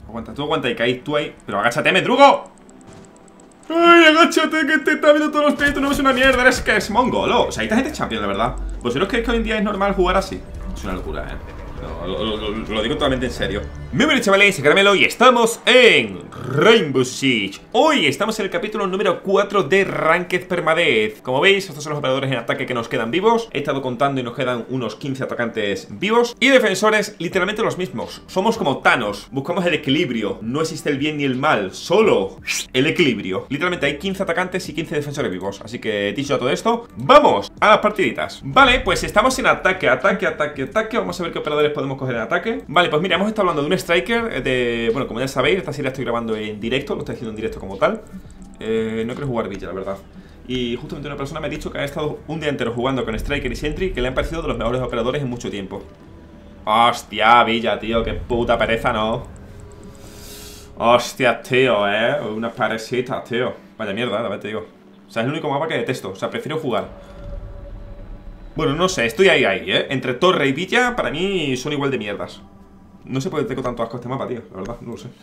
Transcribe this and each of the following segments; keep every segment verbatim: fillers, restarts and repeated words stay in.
Aguanta, tú aguanta y caí, tú ahí. Pero agáchate, Medrugo. Ay, agáchate, que te está viendo todos los créditos. No es una mierda, eres que es mongolo. O sea, esta gente es champion, de verdad. ¿Vosotros creéis que hoy en día es normal jugar así? Es una locura, eh. No, lo, lo, lo, lo digo totalmente en serio. Muy bien, chavales, soy Caramelo y estamos en Rainbow Six. Hoy estamos en el capítulo número cuatro de Ranked Permadeath. Como veis, estos son los operadores en ataque que nos quedan vivos. He estado contando y nos quedan unos quince atacantes vivos. Y defensores, literalmente los mismos. Somos como Thanos, buscamos el equilibrio. No existe el bien ni el mal, solo el equilibrio. Literalmente hay quince atacantes y quince defensores vivos. Así que, dicho todo esto, ¡vamos a las partiditas! Vale, pues estamos en ataque, ataque, ataque, ataque. Vamos a ver qué operadores podemos coger en ataque. Vale, pues mira, hemos estado hablando de un striker de... Bueno, como ya sabéis, esta serie la estoy grabando en directo. Lo estoy haciendo en directo como tal. eh, No quiero jugar Villa, la verdad. Y justamente una persona me ha dicho que ha estado un día entero jugando con Striker y Sentry, que le han parecido de los mejores operadores en mucho tiempo. Hostia, Villa, tío, qué puta pereza, ¿no? Hostia, tío, eh unas parecitas, tío. Vaya mierda, a ver, te digo. O sea, es el único mapa que detesto. O sea, prefiero jugar. Bueno, no sé, estoy ahí, ahí, eh Entre Torre y Villa, para mí son igual de mierdas. No sé por qué tengo tanto asco a este mapa, tío. La verdad, no lo sé.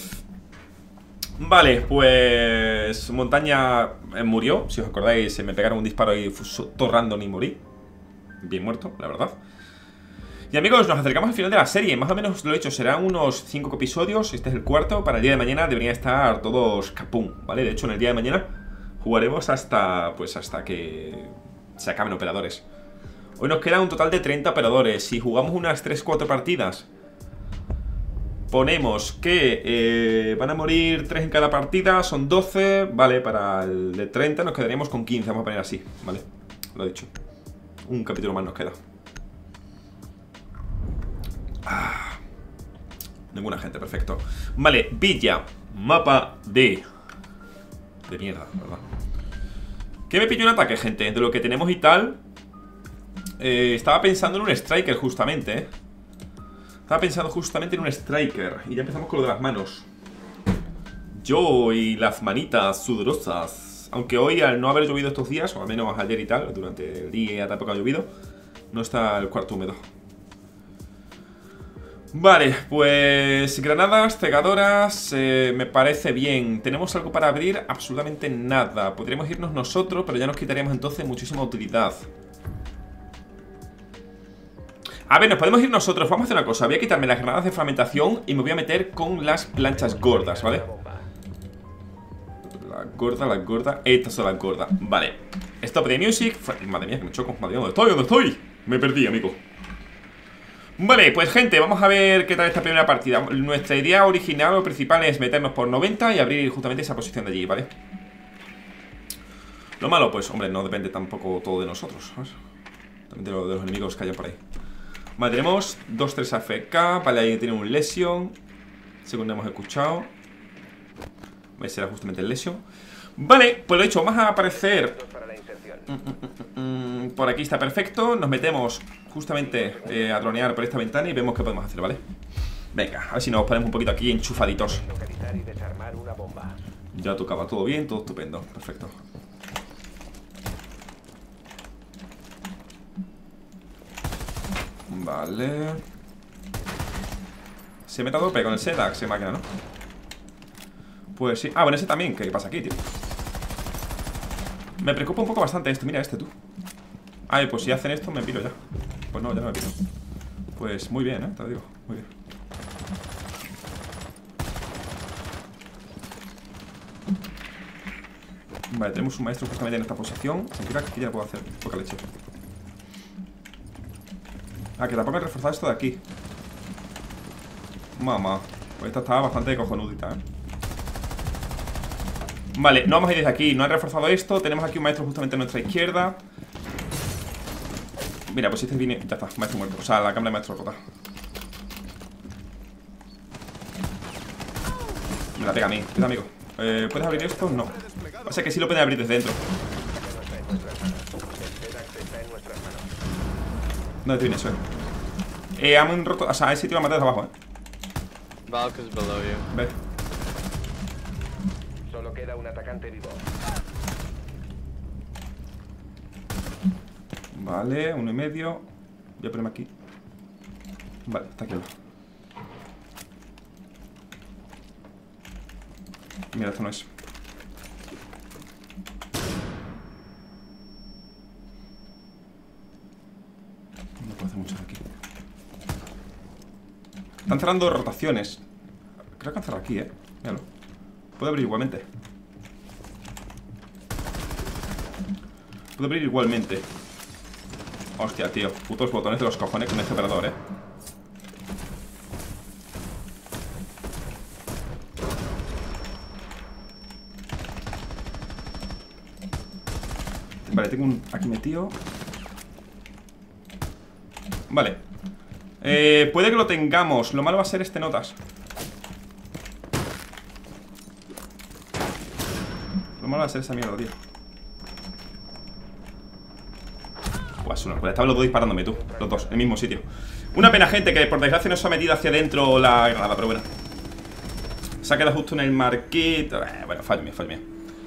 Vale, pues... Montaña eh, murió. Si os acordáis, se me pegaron un disparo y todo random y morí. Bien muerto, la verdad. Y amigos, nos acercamos al final de la serie. Más o menos lo he hecho, serán unos cinco episodios. Este es el cuarto, para el día de mañana deberían estar todos capum, ¿vale? De hecho, en el día de mañana jugaremos hasta... Pues hasta que se acaben operadores. Hoy nos quedan un total de treinta operadores. Si jugamos unas tres cuatro partidas, ponemos que eh, van a morir tres en cada partida, son doce. Vale, para el de treinta nos quedaríamos con quince. Vamos a poner así, vale, lo he dicho. Un capítulo más nos queda. ah, Ninguna gente, perfecto. Vale, Villa, mapa de... De mierda, ¿verdad? ¿Qué me pillo en ataque, gente? De lo que tenemos y tal. Eh, estaba pensando en un striker justamente, ¿eh? Estaba pensando justamente en un striker. Y ya empezamos con lo de las manos. Yo y las manitas sudorosas. Aunque hoy, al no haber llovido estos días, o al menos ayer y tal, durante el día tampoco ha llovido, no está el cuarto húmedo. Vale, pues granadas, cegadoras, eh, me parece bien. ¿Tenemos algo para abrir? Absolutamente nada. Podríamos irnos nosotros, pero ya nos quitaríamos entonces muchísima utilidad. A ver, nos podemos ir nosotros. Vamos a hacer una cosa. Voy a quitarme las granadas de fragmentación y me voy a meter con las planchas gordas, ¿vale? La gorda, la gorda. Estas son las gordas. Vale. Stop the music. Madre mía, que me choco. Madre mía, ¿dónde estoy? ¿Dónde estoy? Me perdí, amigo. Vale, pues gente, vamos a ver qué tal esta primera partida. Nuestra idea original o principal es meternos por noventa y abrir justamente esa posición de allí, ¿vale? Lo malo, pues, hombre, no depende tampoco todo de nosotros, ¿sabes? También de, lo, de los enemigos que hayan por ahí. Vale, tenemos dos tres A F K. Vale, ahí tiene un Lesion, según hemos escuchado. Ese será justamente el Lesion. Vale, pues lo he dicho, vamos a aparecer mm, mm, mm, mm, por aquí está perfecto. Nos metemos justamente eh, a dronear por esta ventana y vemos qué podemos hacer, ¿vale? Venga, a ver si nos ponemos un poquito aquí enchufaditos. Ya tocaba, todo bien, todo estupendo, perfecto. Vale. Se mete a tope con el Sedax, se máquina, ¿no? Pues sí. Ah, bueno, ese también. ¿Qué pasa aquí, tío? Me preocupa un poco bastante esto. Mira este, tú. Ay, pues si hacen esto me piro ya. Pues no, ya no me piro. Pues muy bien, ¿eh? Te lo digo, muy bien. Vale, tenemos un maestro justamente en esta posición. Significa que ya puedo hacer poca leche. Ah, que tampoco he reforzado esto de aquí. Mamá, pues esta estaba bastante cojonudita, ¿eh? Vale, no vamos a ir desde aquí. No he reforzado esto. Tenemos aquí un maestro justamente a nuestra izquierda. Mira, pues este viene... Ya está, maestro muerto. O sea, la cámara de maestro rota. Me la pega a mí, queda amigo. eh, ¿Puedes abrir esto? No. O sea que sí lo pueden abrir desde dentro. ¿Dónde te viene eso? Eh, han roto... O sea, ese tío lo ha matado desde abajo, eh. Valk is below you. Ve. Solo queda un atacante vivo. Vale, uno y medio. Voy a ponerme aquí. Vale, está aquí al lado. Mira, esto no es. No puedo hacer mucho de aquí. Están cerrando rotaciones. Creo que han cerrado aquí, eh. Míralo. Puede abrir igualmente. Puede abrir igualmente. Hostia, tío. Putos botones de los cojones con este operador, eh. Vale, tengo un aquí metido. Vale. Eh, puede que lo tengamos. Lo malo va a ser este notas. Lo malo va a ser esa mierda, tío. Pues una locura. Estaban los dos disparándome, tú. Los dos, en el mismo sitio. Una pena, gente, que por desgracia no se ha metido hacia adentro la granada, pero bueno. Se ha quedado justo en el marquito. Eh, bueno, fallo mío, fallo mío.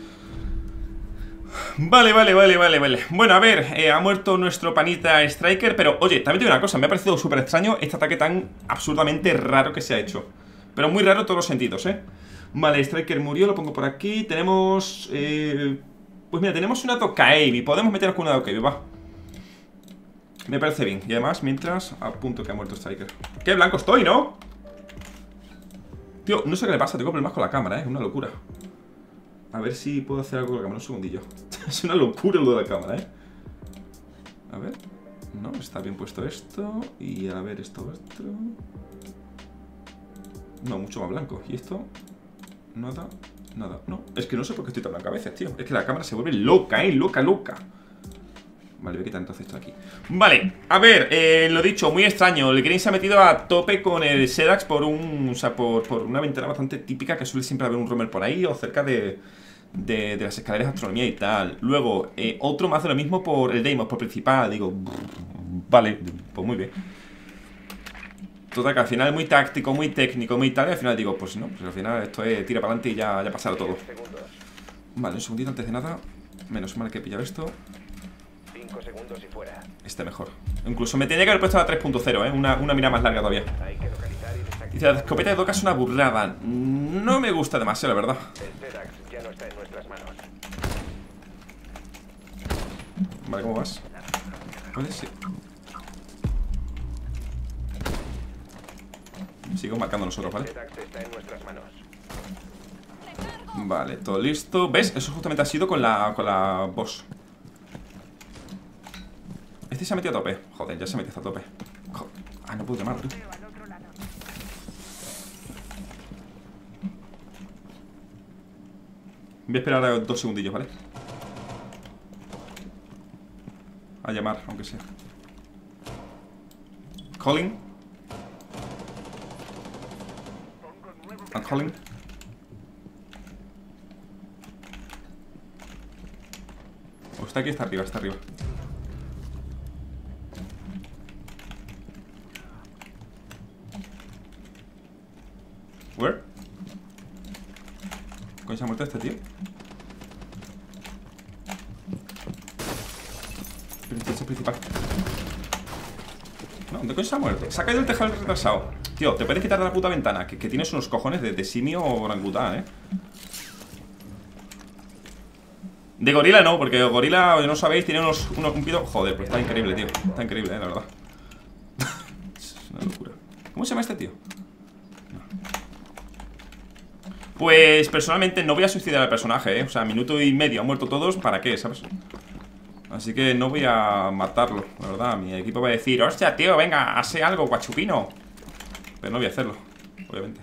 Vale, vale, vale, vale, vale. Bueno, a ver, eh, ha muerto nuestro panita Striker. Pero, oye, también te digo una cosa. Me ha parecido súper extraño este ataque tan absurdamente raro que se ha hecho. Pero muy raro en todos los sentidos, ¿eh? Vale, Striker murió, lo pongo por aquí. Tenemos... Eh, pues mira, tenemos una Dokkaebi. Podemos meternos con una Dokkaebi, va. Me parece bien. Y además, mientras... A punto que ha muerto Striker. ¡Qué blanco estoy!, ¿no? Tío, no sé qué le pasa. Tengo problemas con la cámara, ¿eh? Es una locura. A ver si puedo hacer algo con la cámara. Un segundillo. Es una locura lo de la cámara, ¿eh? A ver. No, está bien puesto esto. Y a ver esto, esto. No, mucho más blanco. ¿Y esto? Nada, nada. No, es que no sé por qué estoy tan blanco a veces, tío. Es que la cámara se vuelve loca, ¿eh? Loca, loca. Vale, voy a quitar entonces esto aquí. Vale, a ver, eh, lo dicho, muy extraño. El Green se ha metido a tope con el Sedax por un... O sea, por, por una ventana bastante típica que suele siempre haber un roamer por ahí o cerca de... De, de las escaleras de astronomía y tal. Luego, eh, otro más de lo mismo por el Deimos, por principal. Digo, vale, pues muy bien. Total, que al final es muy táctico, muy técnico, muy tal. Y al final digo, pues no, pues al final esto es tira para adelante y ya, ya ha pasado todo. Vale, un segundito antes de nada. Menos mal que he pillado esto. cinco segundos y fuera. Este mejor. Incluso me tenía que haber puesto a tres punto cero, ¿eh? Una, una mira más larga todavía. Hay que localizar y desactivar. Dice, la escopeta de Doka es una burrada. No me gusta demasiado, la verdad. El Sedax ya no está en nuestras manos. Vale, ¿cómo vas? ¿Puedes? Sí. Sigo marcando nosotros, ¿vale? El Sedax está en nuestras manos. Vale, todo listo. ¿Ves? Eso justamente ha sido con la, con la boss. Este se ha metido a tope. Joder, ya se ha metido a tope. Joder. Ah, no puedo llamarlo, tú. Voy a esperar a dos segundillos, ¿vale? A llamar, aunque sea. Calling. I'm calling. O está aquí, está arriba, está arriba. Where? ¿Coño se ha muerto este tío? Princesa principal. No, ¿dónde coño se ha muerto? Se ha caído el tejado retrasado. Tío, te puedes quitar de la puta ventana. Que, que tienes unos cojones de, de simio o orangután, eh. De gorila no, porque gorila, no sabéis, tiene unos, unos cumplidos. Joder, pues está increíble, tío. Está increíble, eh, la verdad. Es una locura. ¿Cómo se llama este tío? Pues personalmente no voy a suicidar al personaje, ¿eh? O sea, minuto y medio han muerto todos, ¿para qué? ¿Sabes? Así que no voy a matarlo, la verdad. Mi equipo va a decir, hostia, tío, venga, hace algo, guachupino. Pero no voy a hacerlo, obviamente.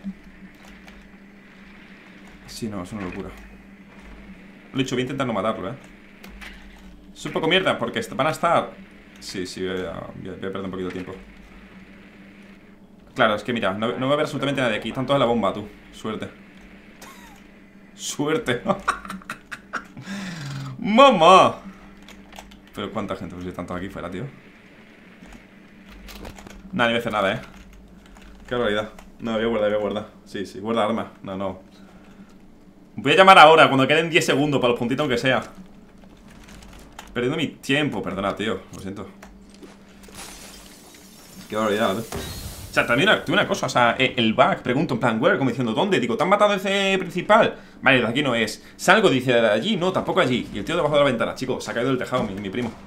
Sí, no, es una locura. Lo he dicho, voy a intentar no matarlo, ¿eh? Es un poco mierda, porque van a estar... Sí, sí, voy a, voy a perder un poquito de tiempo. Claro, es que mira, no, no va a haber absolutamente nadie aquí. Están todos en la bomba, tú. Suerte. Suerte. ¡Mamá! Pero cuánta gente, pues si están todos aquí fuera, tío. Nada, ni voy a hacer nada, eh. Qué barbaridad. No, voy a guardar, voy a guardar. Sí, sí, guarda arma. No, no. Voy a llamar ahora, cuando queden diez segundos, para los puntitos aunque sea. Perdiendo mi tiempo, perdona, tío. Lo siento. Qué barbaridad, tío. sea, también una, una cosa, o sea, el bug, pregunto en plan, where, como diciendo, ¿dónde? Digo, ¿te han matado ese principal? Vale, de aquí no es. Salgo, dice, de allí, no, tampoco allí. Y el tío debajo de la ventana, chicos, se ha caído del tejado, mi, mi primo.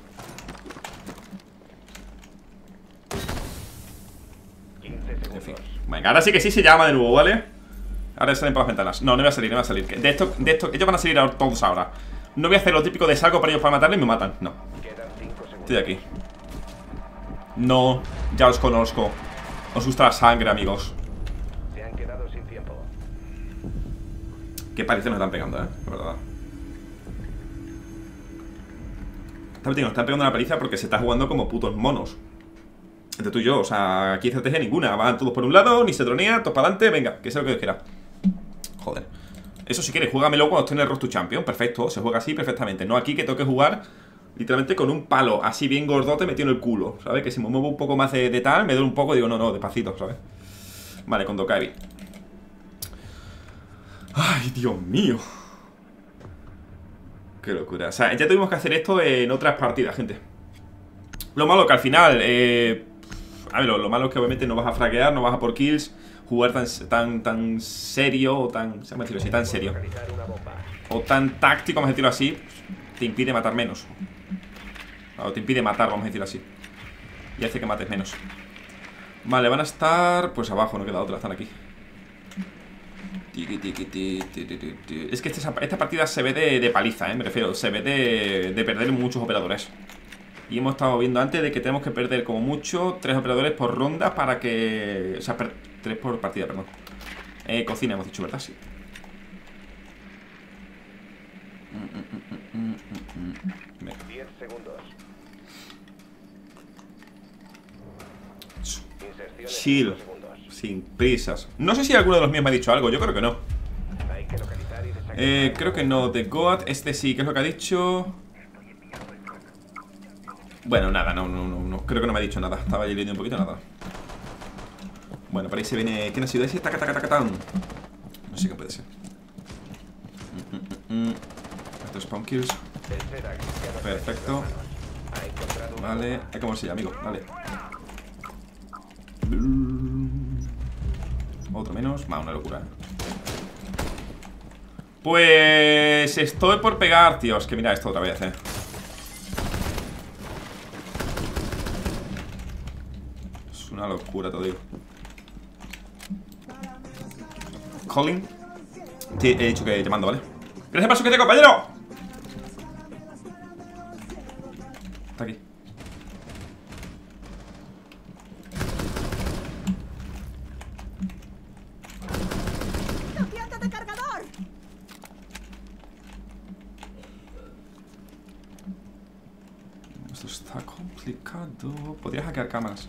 En fin. Venga, ahora sí que sí se llama de nuevo, ¿vale? Ahora salen por las ventanas. No, no voy a salir, no voy a salir. De esto, de esto, ellos van a salir ahora, todos ahora. No voy a hacer lo típico de salgo para ellos para matarle y me matan. No. Estoy aquí. No, ya os conozco. Os gusta la sangre, amigos. Se han quedado sin tiempo. Qué paliza nos están pegando, eh, la verdad. Nos están pegando una paliza porque se está jugando como putos monos. Entre tú y yo, o sea, aquí estrategia ninguna. Van todos por un lado, ni se tronea, todos para adelante. Venga, que sea lo que Dios quiera. Joder. Eso si quieres, juégamelo cuando esté en el Road to Champion. Perfecto, se juega así perfectamente. No aquí que tengo que jugar literalmente con un palo así bien gordote metido en el culo, ¿sabes? Que si me muevo un poco más de, de tal, me duele un poco, digo, no, no, despacito, ¿sabes? Vale, con Dokkaebi. Ay, Dios mío. Qué locura. O sea, ya tuvimos que hacer esto en otras partidas, gente. Lo malo que al final, eh... a ver, lo, lo malo es que obviamente no vas a fraguear, no vas a por kills. Jugar tan, tan, tan serio o tan, se me decirlo así, tan serio o tan táctico, vamos a decirlo así, te impide matar menos. O te impide matar, vamos a decirlo así. Y hace que mates menos. Vale, van a estar pues abajo, no queda otra, están aquí. Es que esta, esta partida se ve de, de paliza, eh, me refiero, se ve de, de perder muchos operadores. Y hemos estado viendo antes de que tenemos que perder como mucho tres operadores por ronda para que... O sea, per, tres por partida, perdón. Eh, cocina hemos dicho, ¿verdad? Sí. diez segundos. Chill. Sin prisas. No sé si alguno de los míos me ha dicho algo, yo creo que no. Hay que localizar y desactivar. Eh, creo que no. The Goat, este sí, ¿qué es lo que ha dicho? Bueno, nada, no, no, no, no, creo que no me ha dicho nada. Estaba allí leyendo un poquito, nada. Bueno, por ahí se viene... ¿Quién ha sido ese? Taca, taca, taca, tan. No sé qué puede ser. mm, mm, mm. Esto es spawn kills. Perfecto. Vale, hay como si, amigo, vale. Otro menos, va, una locura. Pues estoy por pegar, tíos. Que mira esto otra vez, eh. Es una locura, te digo. Calling. Sí, he dicho que llamando, ¿vale? Gracias por suscribirte, compañero. Está aquí. ¡Cambiate de cargador! Esto está complicado. Podría hackear cámaras.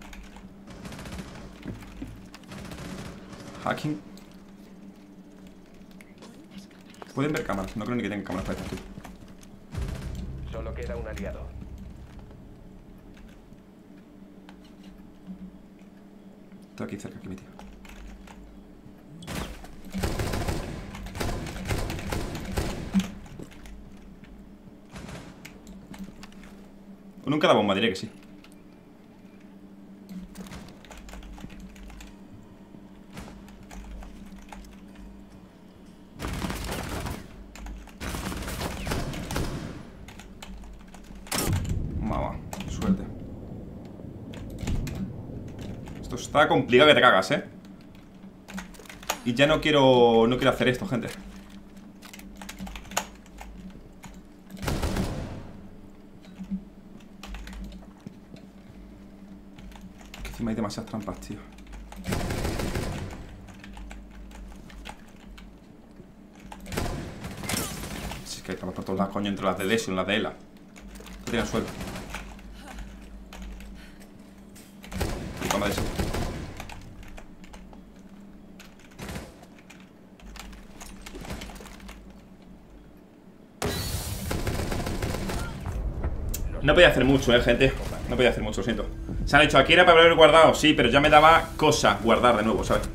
Hacking. Pueden ver cámaras, no creo ni que tengan cámaras para esto. Solo queda un aliado. Estoy aquí cerca, aquí mi tío. Nunca da bomba, diré que sí. Mamá, suerte. Esto está complicado que te cagas, eh. Y ya no quiero. No quiero hacer esto, gente. Que encima hay demasiadas trampas, tío. Si es que hay trampas por todos lados, coño, entre las de Lesion y las de Ela. Que tienen suelo. Y toma de eso. No podía hacer mucho, eh, gente. No podía hacer mucho, lo siento. Se han dicho, aquí era para haber guardado. Sí, pero ya me daba cosa guardar de nuevo, ¿sabes?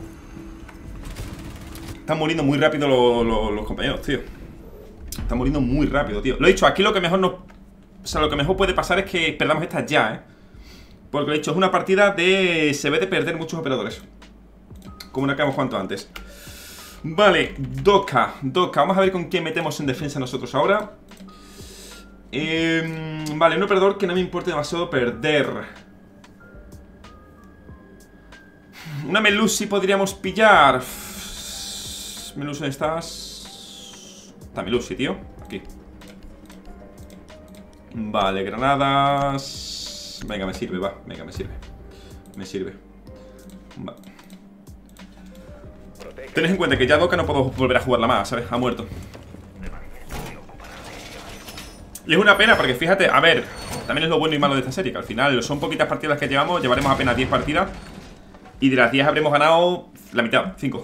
Están muriendo muy rápido los, los, los compañeros, tío. Están muriendo muy rápido, tío. Lo he dicho, aquí lo que mejor no... O sea, lo que mejor puede pasar es que perdamos estas ya, ¿eh? Porque lo he dicho, es una partida de... Se ve de perder muchos operadores, como una que hemos cuanto antes. Vale, Doka, Doka, vamos a ver con quién metemos en defensa nosotros ahora. eh, Vale, un operador que no me importe demasiado perder. Una Melusi podríamos pillar. Melusi, ¿dónde estás? Está Melusi, tío, aquí. Vale, granadas. Venga, me sirve, va, venga, me sirve. Me sirve. Va. Tened en cuenta que ya Doka no puedo volver a jugarla más, ¿sabes? Ha muerto. Y es una pena porque fíjate, a ver, también es lo bueno y malo de esta serie, que al final son poquitas partidas que llevamos, llevaremos apenas diez partidas. Y de las diez habremos ganado la mitad, cinco.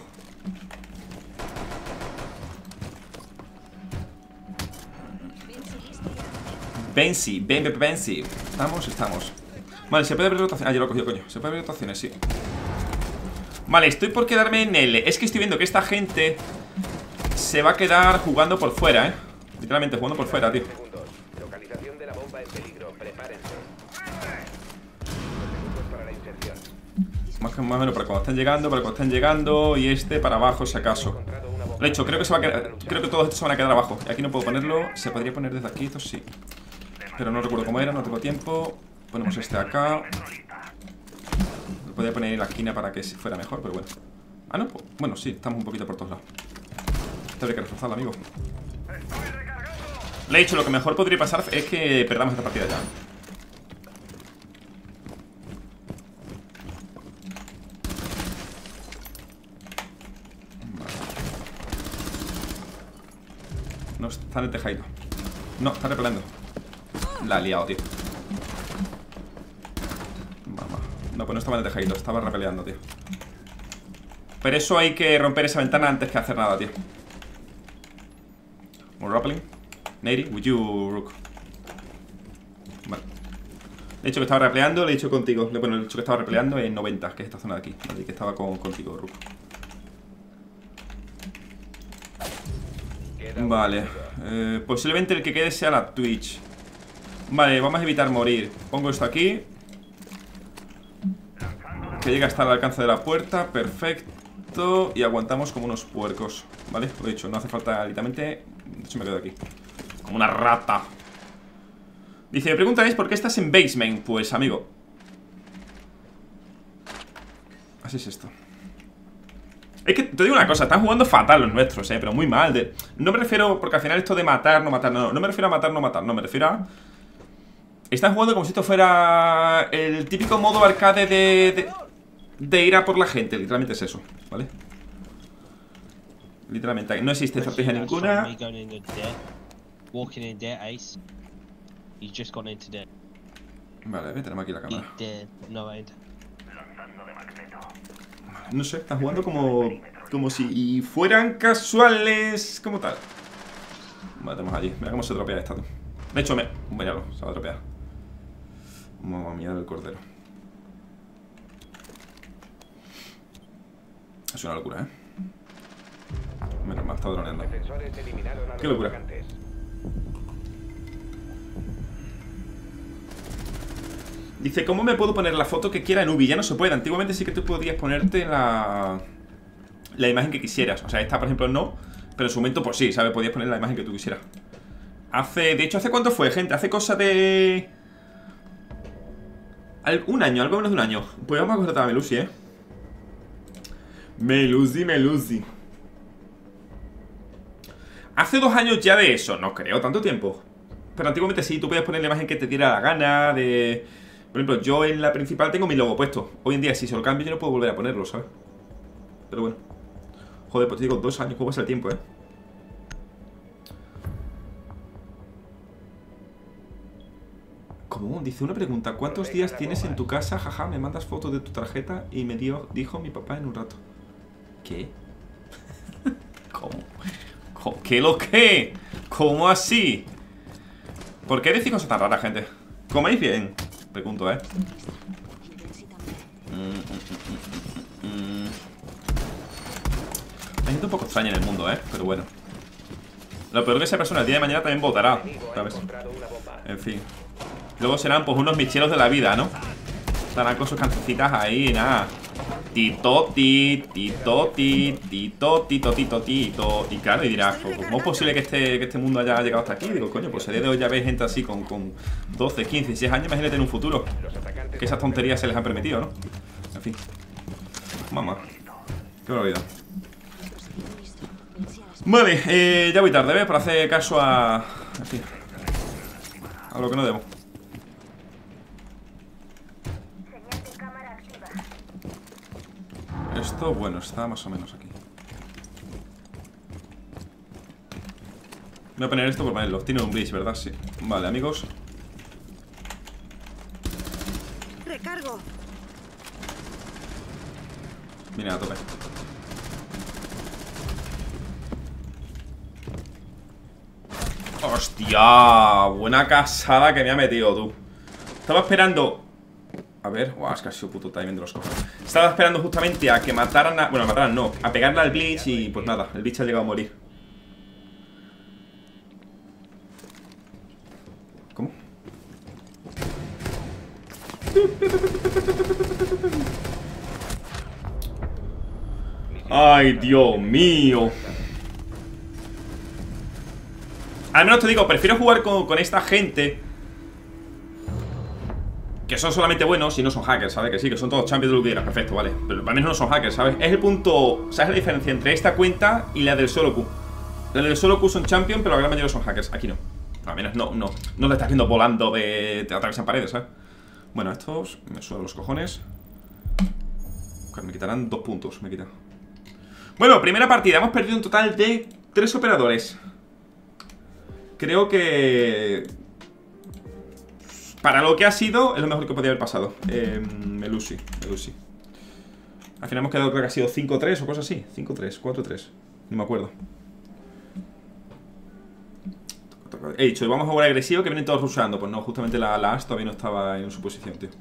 Benzi, Benzi, Benzi. Estamos, estamos. Vale, se puede abrir rotaciones. Ah, yo lo he cogido, coño. Se puede abrir rotaciones, sí. Vale, estoy por quedarme en L. Es que estoy viendo que esta gente se va a quedar jugando por fuera, eh. Literalmente jugando por fuera, tío. Localización de la bomba en peligro. Prepárense. Para la inserción. Más que más o menos para cuando estén llegando, para cuando estén llegando. Y este para abajo, si acaso. De hecho, creo que se va a quedar. Creo que todos estos se van a quedar abajo. Aquí no puedo ponerlo. Se podría poner desde aquí, esto sí. Pero no recuerdo cómo era, no tengo tiempo. Ponemos este acá. Lo podría poner en la esquina para que fuera mejor, pero bueno. Ah, no, pues, bueno, sí, estamos un poquito por todos lados. Esto habría que reforzarlo, amigo. Le he dicho, lo que mejor podría pasar es que perdamos esta partida ya. No, está en el tejadito. No, está repelando. La ha liado, tío. Mamá. No, pues no estaba en el tejadito, estaba repeleando, tío. Pero eso hay que romper esa ventana antes que hacer nada, tío. More rappelling. Nady, with you, Rook. Vale. Le he dicho que estaba repeleando, le he dicho contigo. Bueno, le he dicho que estaba repeleando en noventa, que es esta zona de aquí. Vale, que estaba con, contigo, Rook. Vale, eh, posiblemente el que quede sea la Twitch. Vale, vamos a evitar morir. Pongo esto aquí, que llegue hasta el alcance de la puerta. Perfecto. Y aguantamos como unos puercos. Vale, lo he dicho, no hace falta literalmente. De hecho me quedo aquí como una rata. Dice, me preguntáis por qué estás en basement. Pues amigo, así es esto. Es que te digo una cosa, están jugando fatal los nuestros, eh, pero muy mal de... No me refiero, porque al final esto de matar, no matar, no, no me refiero a matar, no matar, no, me refiero a... Están jugando como si esto fuera el típico modo arcade de, de, de ir a por la gente, literalmente es eso, ¿vale? Literalmente, no existe estrategia ninguna. Vale, tenemos aquí la cámara. No sé, están jugando como como si fueran casuales, como tal. Vale, tenemos allí. Mira cómo se tropea esta. De hecho, me... Míralo, se va a tropear. Mamma mía del cordero. Es una locura, ¿eh? Menos mal, está droneando. Qué locura. Dice, ¿cómo me puedo poner la foto que quiera en Ubi? Ya no se puede. Antiguamente sí que tú podías ponerte la... la imagen que quisieras. O sea, esta, por ejemplo, no. Pero en su momento, pues sí, ¿sabes? Podías poner la imagen que tú quisieras. Hace... De hecho, ¿hace cuánto fue, gente? Hace cosa de... Un año, algo menos de un año. Pues vamos a contratar a Melusi, ¿eh? Melusi, Melusi. Hace dos años ya de eso. No creo, tanto tiempo. Pero antiguamente sí, tú podías poner la imagen que te diera la gana de... Por ejemplo, yo en la principal tengo mi logo puesto. Hoy en día, si se lo cambio, yo no puedo volver a ponerlo, ¿sabes? Pero bueno. Joder, pues te digo, dos años, ¿cómo pasa el tiempo, eh? ¿Cómo? Dice una pregunta. ¿Cuántos días tienes en tu casa? Jaja, me mandas fotos de tu tarjeta y me dio, dijo mi papá en un rato. ¿Qué? ¿Cómo? ¿Cómo? ¿Qué lo que? ¿Cómo así? ¿Por qué decís cosas tan raras, gente? ¿Coméis bien? Pregunto, ¿eh? Mm, mm, mm, mm. Hay gente un poco extraña en el mundo, ¿eh? Pero bueno. Lo peor que esa persona el día de mañana también votará, ¿sabes? En fin. Luego serán pues unos micheros de la vida, ¿no? Estarán con sus cancioncitas ahí, nada. Titoti, titoti, titoti, totito, tito. Y claro, y dirás, ¿cómo es posible que este, que este mundo haya llegado hasta aquí? Digo, coño, pues a día de hoy ya ves gente así con, con doce, quince, dieciséis años. Imagínate en un futuro que esas tonterías se les han permitido, ¿no? En fin. Mamá. Qué barbaridad. Vale, eh, ya voy tarde, ¿ves? Para hacer caso a... En fin, a lo que no debo. Esto, bueno, está más o menos aquí. Voy a poner esto por ponerlo. Tiene un bridge, ¿verdad? Sí. Vale, amigos. Recargo. Viene a tope. ¡Hostia! Buena casada que me ha metido, tú. Estaba esperando... A ver, guau, es que ha sido puto timing de los cojones. Estaba esperando justamente a que mataran a... Bueno, a mataran no, a pegarle al Bleach y pues nada, el bicho ha llegado a morir. ¿Cómo? ¡Ay, Dios mío! Al menos te digo, prefiero jugar con, con esta gente que son solamente buenos y no son hackers, ¿sabes? Que sí, que son todos champions de lo que digas, perfecto, vale. Pero al menos no son hackers, ¿sabes? Es el punto, ¿sabes la diferencia entre esta cuenta y la del solo Q? La del solo Q son champions, pero la gran mayoría son hackers. Aquí no. Al menos no, no. No te estás viendo volando de... Te atraviesan paredes, ¿sabes? Bueno, estos me suenan los cojones. Me quitarán dos puntos, me quitan. Bueno, primera partida. Hemos perdido un total de tres operadores. Creo que... Para lo que ha sido, es lo mejor que podía haber pasado. eh, Melusi, Melusi. Al final hemos quedado, creo que ha sido cinco tres o cosas así. cinco tres, cuatro tres, no me acuerdo. He dicho, vamos a jugar agresivo, que vienen todos rusheando. Pues no, justamente la, la Ash todavía no estaba en su posición, tío.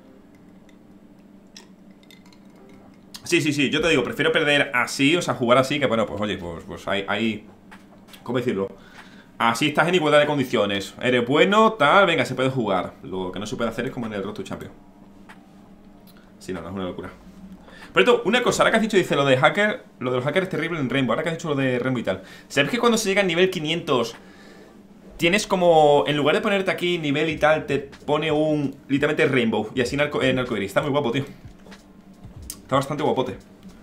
Sí, sí, sí, yo te digo, prefiero perder así, o sea, jugar así, que bueno, pues oye, pues, pues ahí, ahí... ¿Cómo decirlo? Así estás en igualdad de condiciones. Eres bueno, tal, venga, se puede jugar. Lo que no se puede hacer es como en el Road to Champion. Sí, no, no es una locura. Por cierto, una cosa, ahora que has dicho, dice lo de hacker. Lo de los hackers es terrible en Rainbow. Ahora que has dicho lo de Rainbow y tal. ¿Sabes que cuando se llega al nivel quinientos tienes como, en lugar de ponerte aquí nivel y tal, te pone un, literalmente Rainbow? Y así en, arco, en arcoiris. Está muy guapo, tío. Está bastante guapote.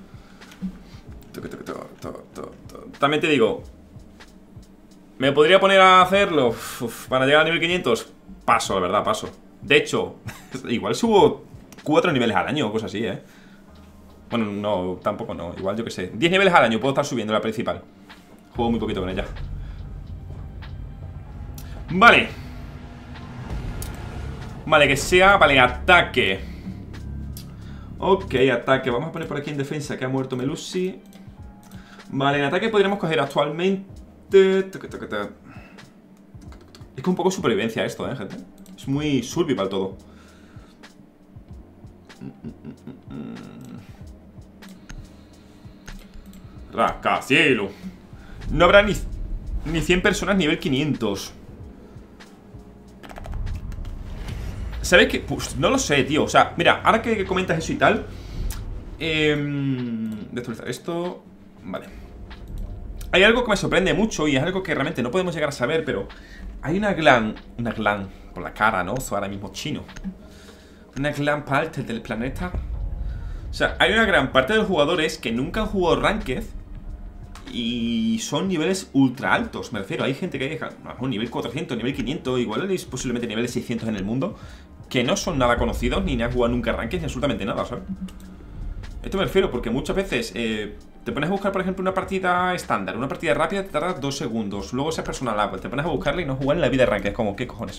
También te digo, ¿me podría poner a hacerlo? Uf, para llegar al nivel quinientos. Paso, la verdad, paso. De hecho, igual subo cuatro niveles al año o cosas así, ¿eh? Bueno, no, tampoco no. Igual, yo que sé, diez niveles al año puedo estar subiendo la principal. Juego muy poquito con ella. Vale. Vale, que sea, vale, ataque. Ok, ataque. Vamos a poner por aquí en defensa que ha muerto Melusi. Vale, en ataque podríamos coger actualmente... Es que un poco supervivencia esto, eh, gente. Es muy survival todo. Rascacielos. No habrá ni, ni cien personas nivel quinientos. ¿Sabes qué? Pues no lo sé, tío. O sea, mira, ahora que comentas eso y tal, eh, de actualizar esto. Vale. Hay algo que me sorprende mucho y es algo que realmente no podemos llegar a saber, pero hay una glan, una glan por la cara, ¿no? Eso ahora mismo chino. Una gran parte del planeta. O sea, hay una gran parte de los jugadores que nunca han jugado Ranked y son niveles ultra altos. Me refiero, hay gente que deja un nivel cuatrocientos, nivel quinientos, igual es posiblemente nivel seiscientos en el mundo, que no son nada conocidos, ni han jugado nunca Ranked, ni absolutamente nada, ¿sabes? Esto me refiero porque muchas veces eh, te pones a buscar, por ejemplo, una partida estándar, una partida rápida te tarda dos segundos. Luego esa persona la, te pones a buscarla y no jugar en la vida Ranked. Es como, ¿qué cojones?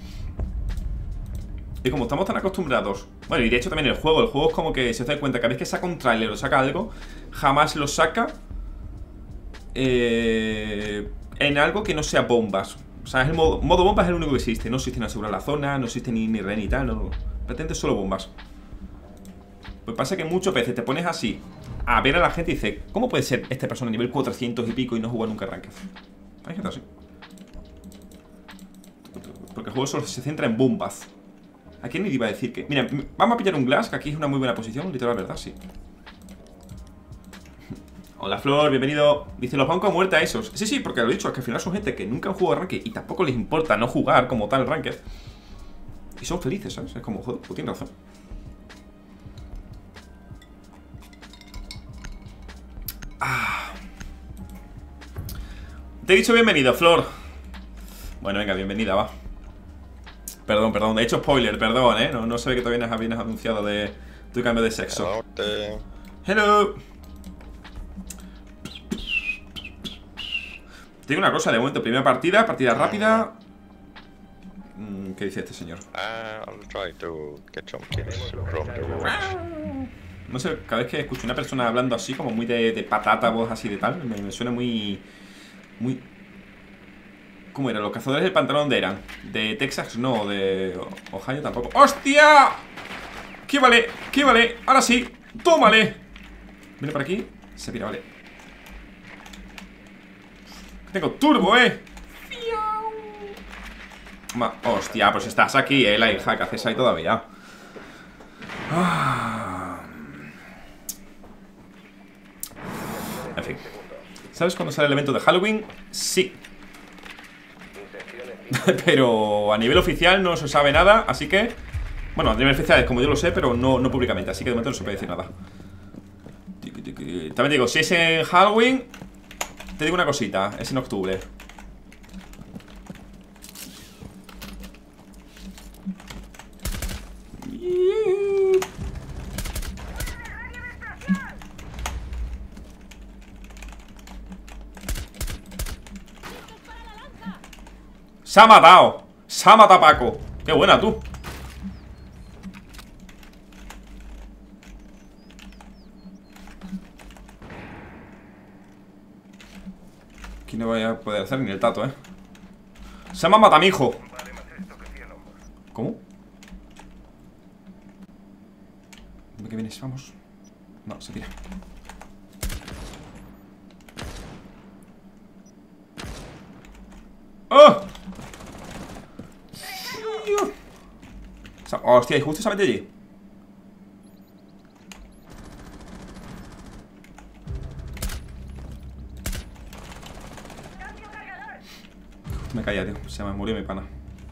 Y como estamos tan acostumbrados. Bueno, y de hecho también el juego, el juego es como que se da cuenta, cada vez que saca un tráiler o saca algo, jamás lo saca eh, en algo que no sea bombas. O sea, es el modo, modo bombas es el único que existe. No existe ni asegurar la zona, no existe ni, ni ren ni tal, no. Pretende solo bombas. Pues pasa que muchas veces te pones así a ver a la gente y dices, ¿cómo puede ser esta persona a nivel cuatrocientos y pico y no juega nunca Ranked? Hay gente así. Porque el juego solo se centra en bombas. ¿A quién le iba a decir que? Mira, vamos a pillar un glass, que aquí es una muy buena posición, literal, verdad, sí. Hola, Flor, bienvenido. Dice, los bancos a muerte a esos. Sí, sí, porque lo he dicho, es que al final son gente que nunca han jugado a Ranked y tampoco les importa no jugar como tal Ranked. Y son felices, ¿sabes? Es como, joder, pues tienes razón. Ah. Te he dicho bienvenido, Flor. Bueno, venga, bienvenida, va. Perdón, perdón, he hecho spoiler, perdón, ¿eh? No, no sé que todavía no habías anunciado de tu cambio de sexo. Hello. Te digo una cosa, de momento, primera partida, partida rápida. ¿Qué dice este señor? No sé, cada vez que escucho a una persona hablando así, como muy de, de patata, voz así de tal, me, me suena muy... Muy... ¿Cómo era? ¿Los cazadores del pantalón dónde eran? ¿De Texas? No, de Ohio tampoco. ¡Hostia! ¿Qué vale? ¿Qué vale? Ahora sí, tómale. Viene por aquí, se pira, vale. Tengo turbo, eh. Ma Hostia, pues estás aquí, eh, la hija, que haces ahí todavía. Ah. En fin. ¿Sabes cuándo sale el evento de Halloween? Sí. Pero a nivel oficial no se sabe nada, así que... Bueno, a nivel oficial es como yo lo sé, pero no, no públicamente, así que de momento no se puede decir nada. También digo, si es en Halloween, te digo una cosita, es en octubre. Se ha matado. Se ha matado Paco. Qué buena tú. Aquí no voy a poder hacer ni el tato, eh. Se me ha matado mi hijo. ¿Cómo? ¿Dónde que vienes? Vamos. No, se tira. ¡Oh! Hostia, y justo se mete allí. Me caía, tío. Se me murió mi pana.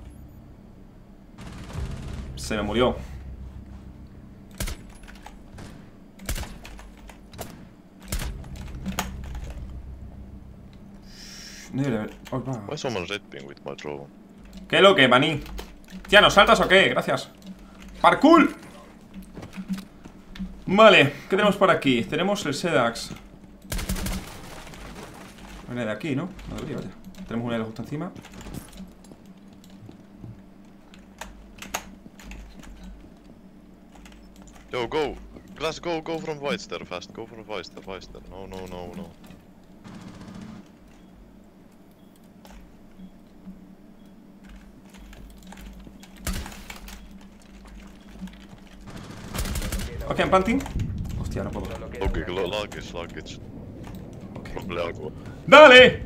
Se me murió. ¿Qué es lo que, maní? Tía, ¿nos saltas o qué? Gracias. ¡Parkour! Vale, ¿qué tenemos por aquí? Tenemos el Sedax. Viene de aquí, ¿no? No debería, vaya. Tenemos una de justo encima. Yo, go! Glass, go, go from White Star fast. Go from White Star, White Star. No, no, no, no. Ok, I'm planting. Hostia, no puedo. Ok, luggage, luggage. Ok. Problema. ¡Dale!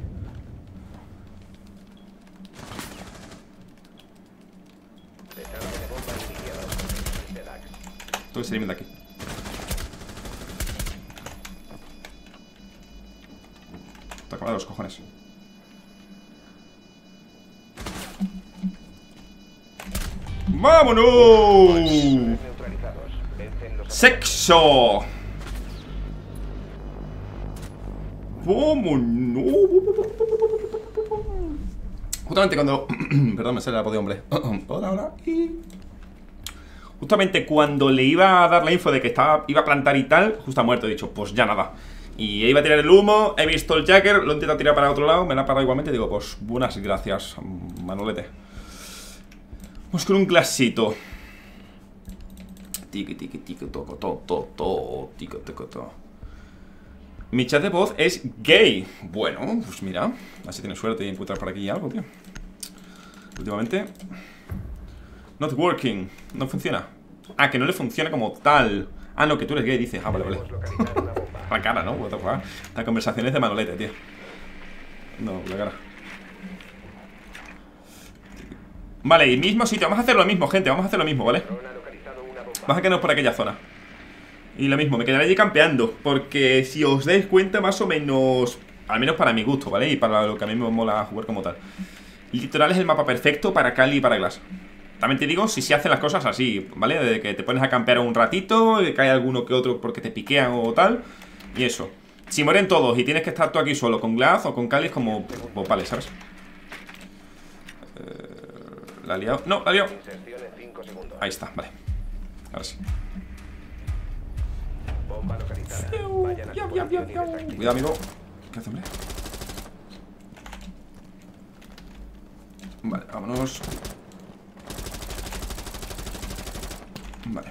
Tengo que salirme de aquí. Te acaba de los cojones. ¡Vámonos! ¡Sexo! ¡Vámonos! Justamente cuando... Perdón, me sale la voz de hombre. Hola, hola. Justamente cuando le iba a dar la info de que estaba, iba a plantar y tal, justo ha muerto, he dicho, pues ya nada. Y iba a tirar el humo, he visto el Jagger, lo he intentado tirar para otro lado, me la ha parado igualmente, digo, pues buenas gracias, Manolete. Vamos con un clasito. Tiki tiki tiki toco to to to tiki toco to. Mi chat de voz es gay. Bueno, pues mira, así tienes suerte y encuentras por aquí algo, tío. Últimamente not working, no funciona. Ah, que no le funciona como tal. Ah, no, que tú eres gay, dices. Ah, vale, vale. La cara, ¿no? La conversación es de Manolete, tío. No, la cara. Vale, y mismo sitio, vamos a hacer lo mismo, gente, vamos a hacer lo mismo, ¿vale? Dron ha localizado una bomba. Vamos a quedarnos por aquella zona. Y lo mismo, me quedaré allí campeando. Porque si os dais cuenta, más o menos, al menos para mi gusto, ¿vale? Y para lo que a mí me mola jugar como tal, Litoral es el mapa perfecto para Kali y para Glass. También te digo, si se hacen las cosas así, ¿vale? De que te pones a campear un ratito, y cae alguno que otro porque te piquean o tal. Y eso. Si mueren todos y tienes que estar tú aquí solo con Glass o con Kali, es como, pues vale, ¿sabes? Eh, ¿La ha liado? No, la ha liado. Inserción en cinco segundos. Ahí está, vale. Ahora sí. Bomba localizada. Vayan a su posición y desactiven. Cuidado, amigo. ¿Qué hace, hombre? Vale, vámonos. Vale.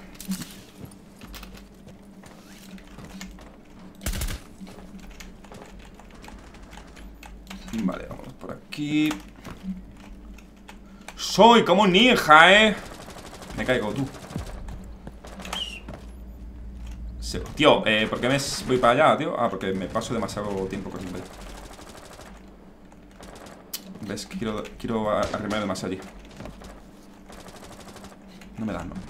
Vale, vamos por aquí. Soy como un ninja, eh. Me caigo, tú. Se- Tío, eh, ¿por qué me s- voy para allá, tío? Ah, porque me paso demasiado tiempo corriendo allá. ¿Ves? Que quiero, quiero a- arrimar demasiado allí. No me da, no.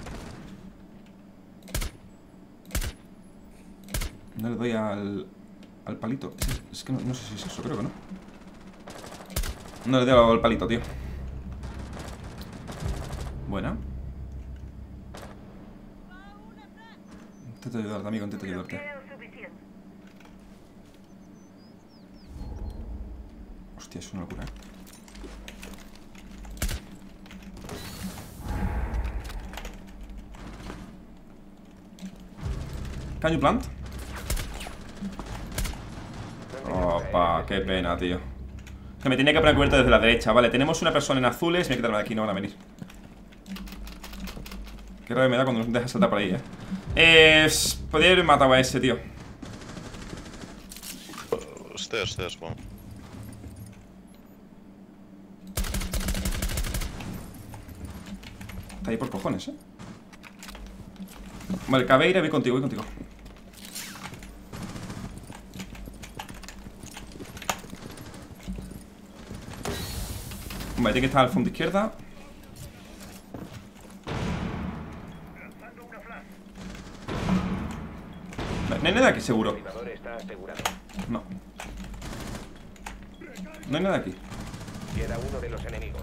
No le doy al, al palito. Es, es que no, no sé si es eso, creo que no. No le doy al palito, tío. Buena. Intento ayudarte, amigo, intento ayudarte. Hostia, es una locura, ¿eh? Can you plant? Opa, qué pena, tío. Que me tenía que poner cubierta desde la derecha. Vale, tenemos una persona en azules. Me voy a quitarme de aquí, no van a venir. Qué rabia me da cuando nos deja saltar por ahí, eh. Eh. Podría haber matado a ese, tío. Uh, stairs, stairs, one. Está ahí por cojones, eh. Vale, Caveira, voy contigo, voy contigo. Vale, tiene que estar al fondo izquierda. Vale, no hay nada aquí, seguro. El activador está asegurado. No. No hay nada aquí. Queda uno de los enemigos.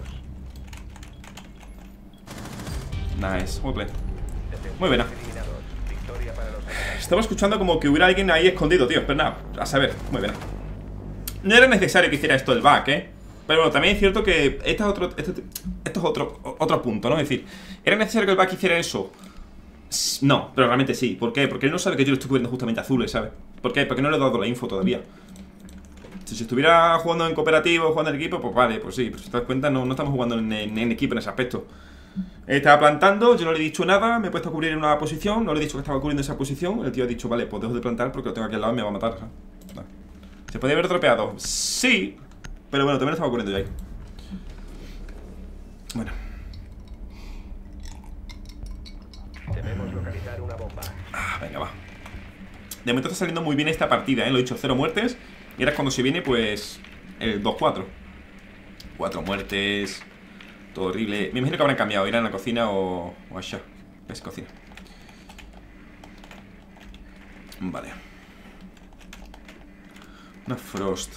Nice, muy play. Defensores Muy buena. eliminados. Victoria para los enemigos. Estaba escuchando como que hubiera alguien ahí escondido, tío. Pero nada, a saber, muy bien. No era necesario que hiciera esto el back, eh. Pero bueno, también es cierto que este es otro, este, esto es otro, otro punto, ¿no? Es decir, ¿era necesario que el back hiciera eso? S- No, pero realmente sí. ¿Por qué? Porque él no sabe que yo lo estoy cubriendo justamente azules, ¿sabes? ¿Por qué? Porque no le he dado la info todavía. Si, si estuviera jugando en cooperativo, jugando en equipo, pues vale, pues sí. Pero si te das cuenta, no, no estamos jugando en, en, en equipo en ese aspecto. Estaba plantando, yo no le he dicho nada, me he puesto a cubrir en una posición, no le he dicho que estaba cubriendo esa posición. El tío ha dicho, vale, pues dejo de plantar porque lo tengo aquí al lado y me va a matar, ¿sabes? Vale. ¿Se podía haber tropeado? Sí. Pero bueno, también lo estaba cubriendo yo ahí. Bueno. Debemos localizar una bomba. Ah, venga, va. De momento está saliendo muy bien esta partida, ¿eh? Lo he dicho, cero muertes. Y ahora es cuando se viene, pues, el dos cuatro. Cuatro muertes. Todo horrible. Me imagino que habrán cambiado. Irán a la cocina o, o allá. ¿Ves? Cocina. Vale. Una Frost.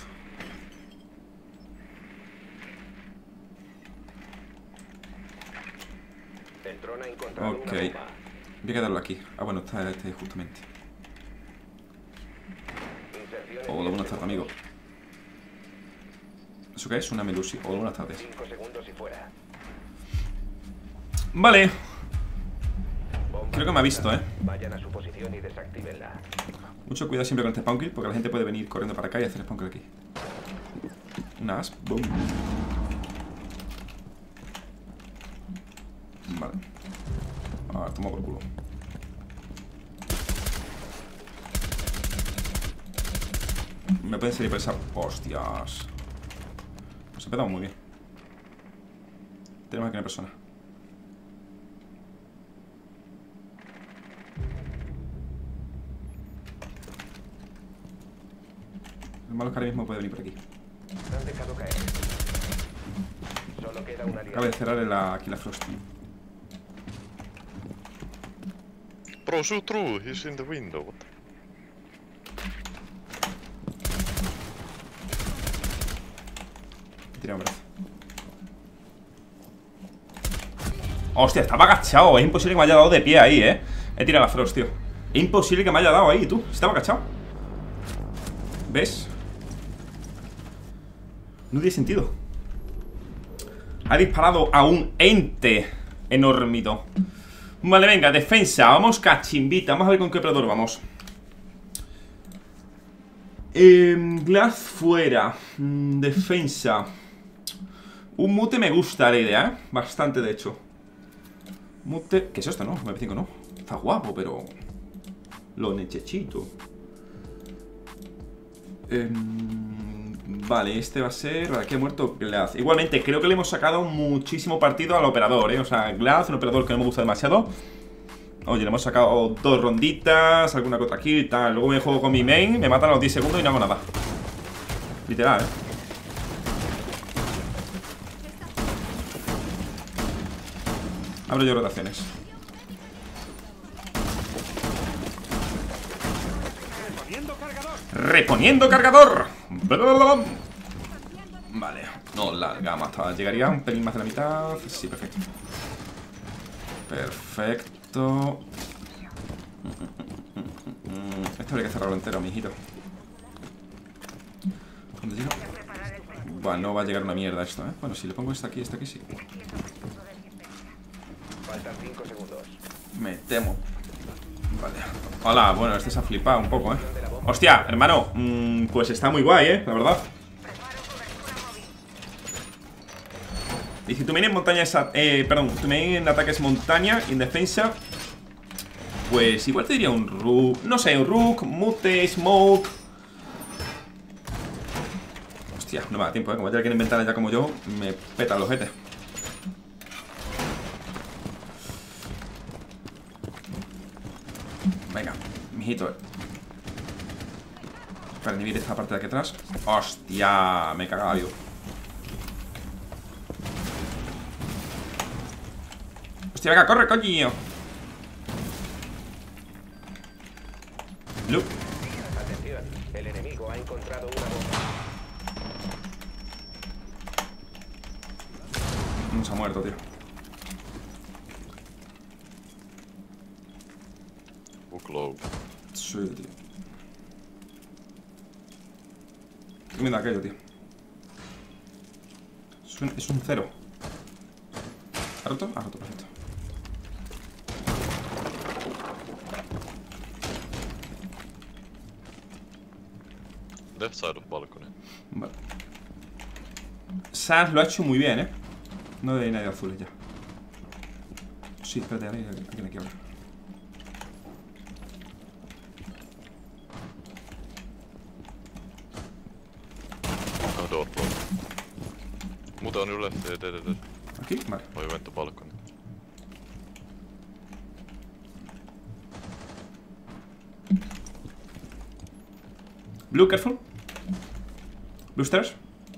El dron ha encontrado Ok. una bomba. Voy a quedarlo aquí. Ah, bueno, está este justamente. Inserción en Hola, diez buenas tardes, amigo. ¿Eso qué es? Una Melusi. Hola, buenas tardes. cinco segundos y fuera. Vale. Bomba Creo que me ha visto, ¿eh? Vayan a su posición y desactívenla. Mucho cuidado siempre con este spawn kill, porque la gente puede venir corriendo para acá y hacer spawn kill aquí. Una as. Boom. Vale. Ahora, toma por culo. Me pueden salir por esa... Hostias. Pues empezamos muy bien. Tenemos aquí una persona. Lo malo es que ahora mismo puede venir por aquí. Han dejado caer. Solo queda una Acaba de cerrar la, aquí la Frosty. Bro, shoot through. He's in the window. What the... Tira un brazo. Hostia, estaba agachado. Es imposible que me haya dado de pie ahí, eh. He tirado la Frost, tío. Es imposible que me haya dado ahí, tú. Estaba agachado. ¿Ves? No tiene sentido. Ha disparado a un ente enormito. Vale, venga, defensa. Vamos cachimbita. Vamos a ver con qué operador vamos. eh, Glass fuera. mm, Defensa. Un mute me gusta la idea, ¿eh? Bastante, de hecho. Mute... ¿Qué es esto, no? nueve cinco no. Está guapo, pero... Lo necesito. Eh, vale, este va a ser... Aquí ha muerto Glass. Igualmente, creo que le hemos sacado muchísimo partido al operador, ¿eh? O sea, Glass, un operador que no me gusta demasiado. Oye, le hemos sacado dos ronditas, alguna que otra kill y tal. Luego me juego con mi main, me matan a los diez segundos y no hago nada. Literal, ¿eh? Abro yo rotaciones. Reponiendo cargador. Vale, no larga más. Llegaría un pelín más de la mitad. Sí, perfecto. Perfecto. Esto habría que cerrarlo entero, mijito. ¿Dónde llega? Bueno, no va a llegar una mierda esto, ¿eh? Bueno, si le pongo esto aquí, esto aquí sí. Faltan cinco segundos. Me temo. Vale. Hola, bueno, este se ha flipado un poco, ¿eh? Hostia, hermano, mmm, pues está muy guay, ¿eh? La verdad. Dice, tu main en montaña es... Eh, perdón, tu main en ataque es montaña y en defensa... Pues igual te diría un Rook... No sé, un Rook, Mute, Smoke... Hostia, no me da tiempo, ¿eh? Como ya quieren inventar ya como yo, me peta el ojete. Venga, mijito. Para inhibir esta parte de aquí atrás. Hostia, me he cagado vivo. Hostia, venga, corre, coño. Luke. Atención, el enemigo ha encontrado una bomba. No se ha muerto, tío. Book low. Sí, tío. ¿Qué me da aquello, tío? Es un, es un cero. ¿Ha roto? Ha roto, perfecto. Left side of balcony. Vale. Sans lo ha hecho muy bien, ¿eh? No hay nadie azules ya. Sí, espérate, aquí, aquí me quiebro. No door, bro. Mute on your left, dead, dead, dead. Aquí, vale. Oh, you went to balcony. Blue, careful. Blue stairs.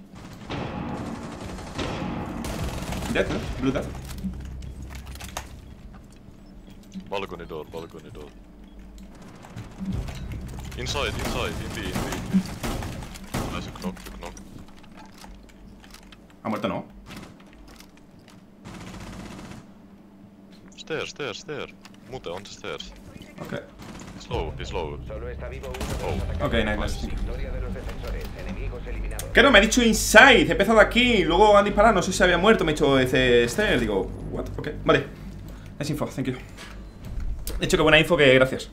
Dead, no? Blue dead. Balcony door, balcony door. Inside, inside, in B, in B, in B. Nice, you knock, you knock. Ha muerto, no. Stairs, stairs, stairs. Mute on the stairs. Ok. He's low, he's low. Solo está vivo uno de los Oh. atacantes. Ok, nice, nice. Victoria de los defensores. Enemigos eliminados. Claro, me ha dicho inside. He empezado aquí. Luego han disparado. No sé si había muerto. Me he hecho ese stairs. Digo, what? Ok, vale. Es info, thank you. De hecho, qué buena info, que gracias.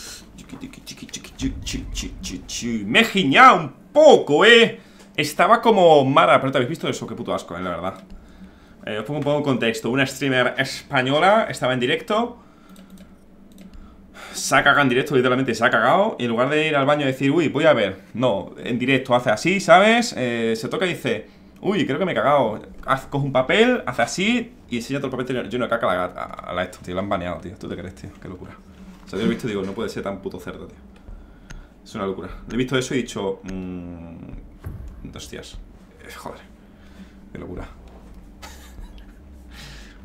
Me he giñado un poco, eh. Estaba como Mara, pero te habéis visto eso, qué puto asco, eh, la verdad. eh, Os pongo un poco en contexto. Una streamer española estaba en directo. Se ha cagado en directo, literalmente se ha cagado. Y en lugar de ir al baño y decir, uy, voy a ver. No, en directo hace así, ¿sabes? Eh, se toca y dice, uy, creo que me he cagado. Haz, coge un papel, hace así y enseña todo el papel lleno de caca a la, a, a la esto, tío. La han baneado, tío. ¿Tú te crees, tío? Qué locura. O sea, yo lo he visto y digo, no puede ser tan puto cerdo, tío. Es una locura. Le he visto eso y he dicho, mmm, hostias. Eh, joder. Qué locura.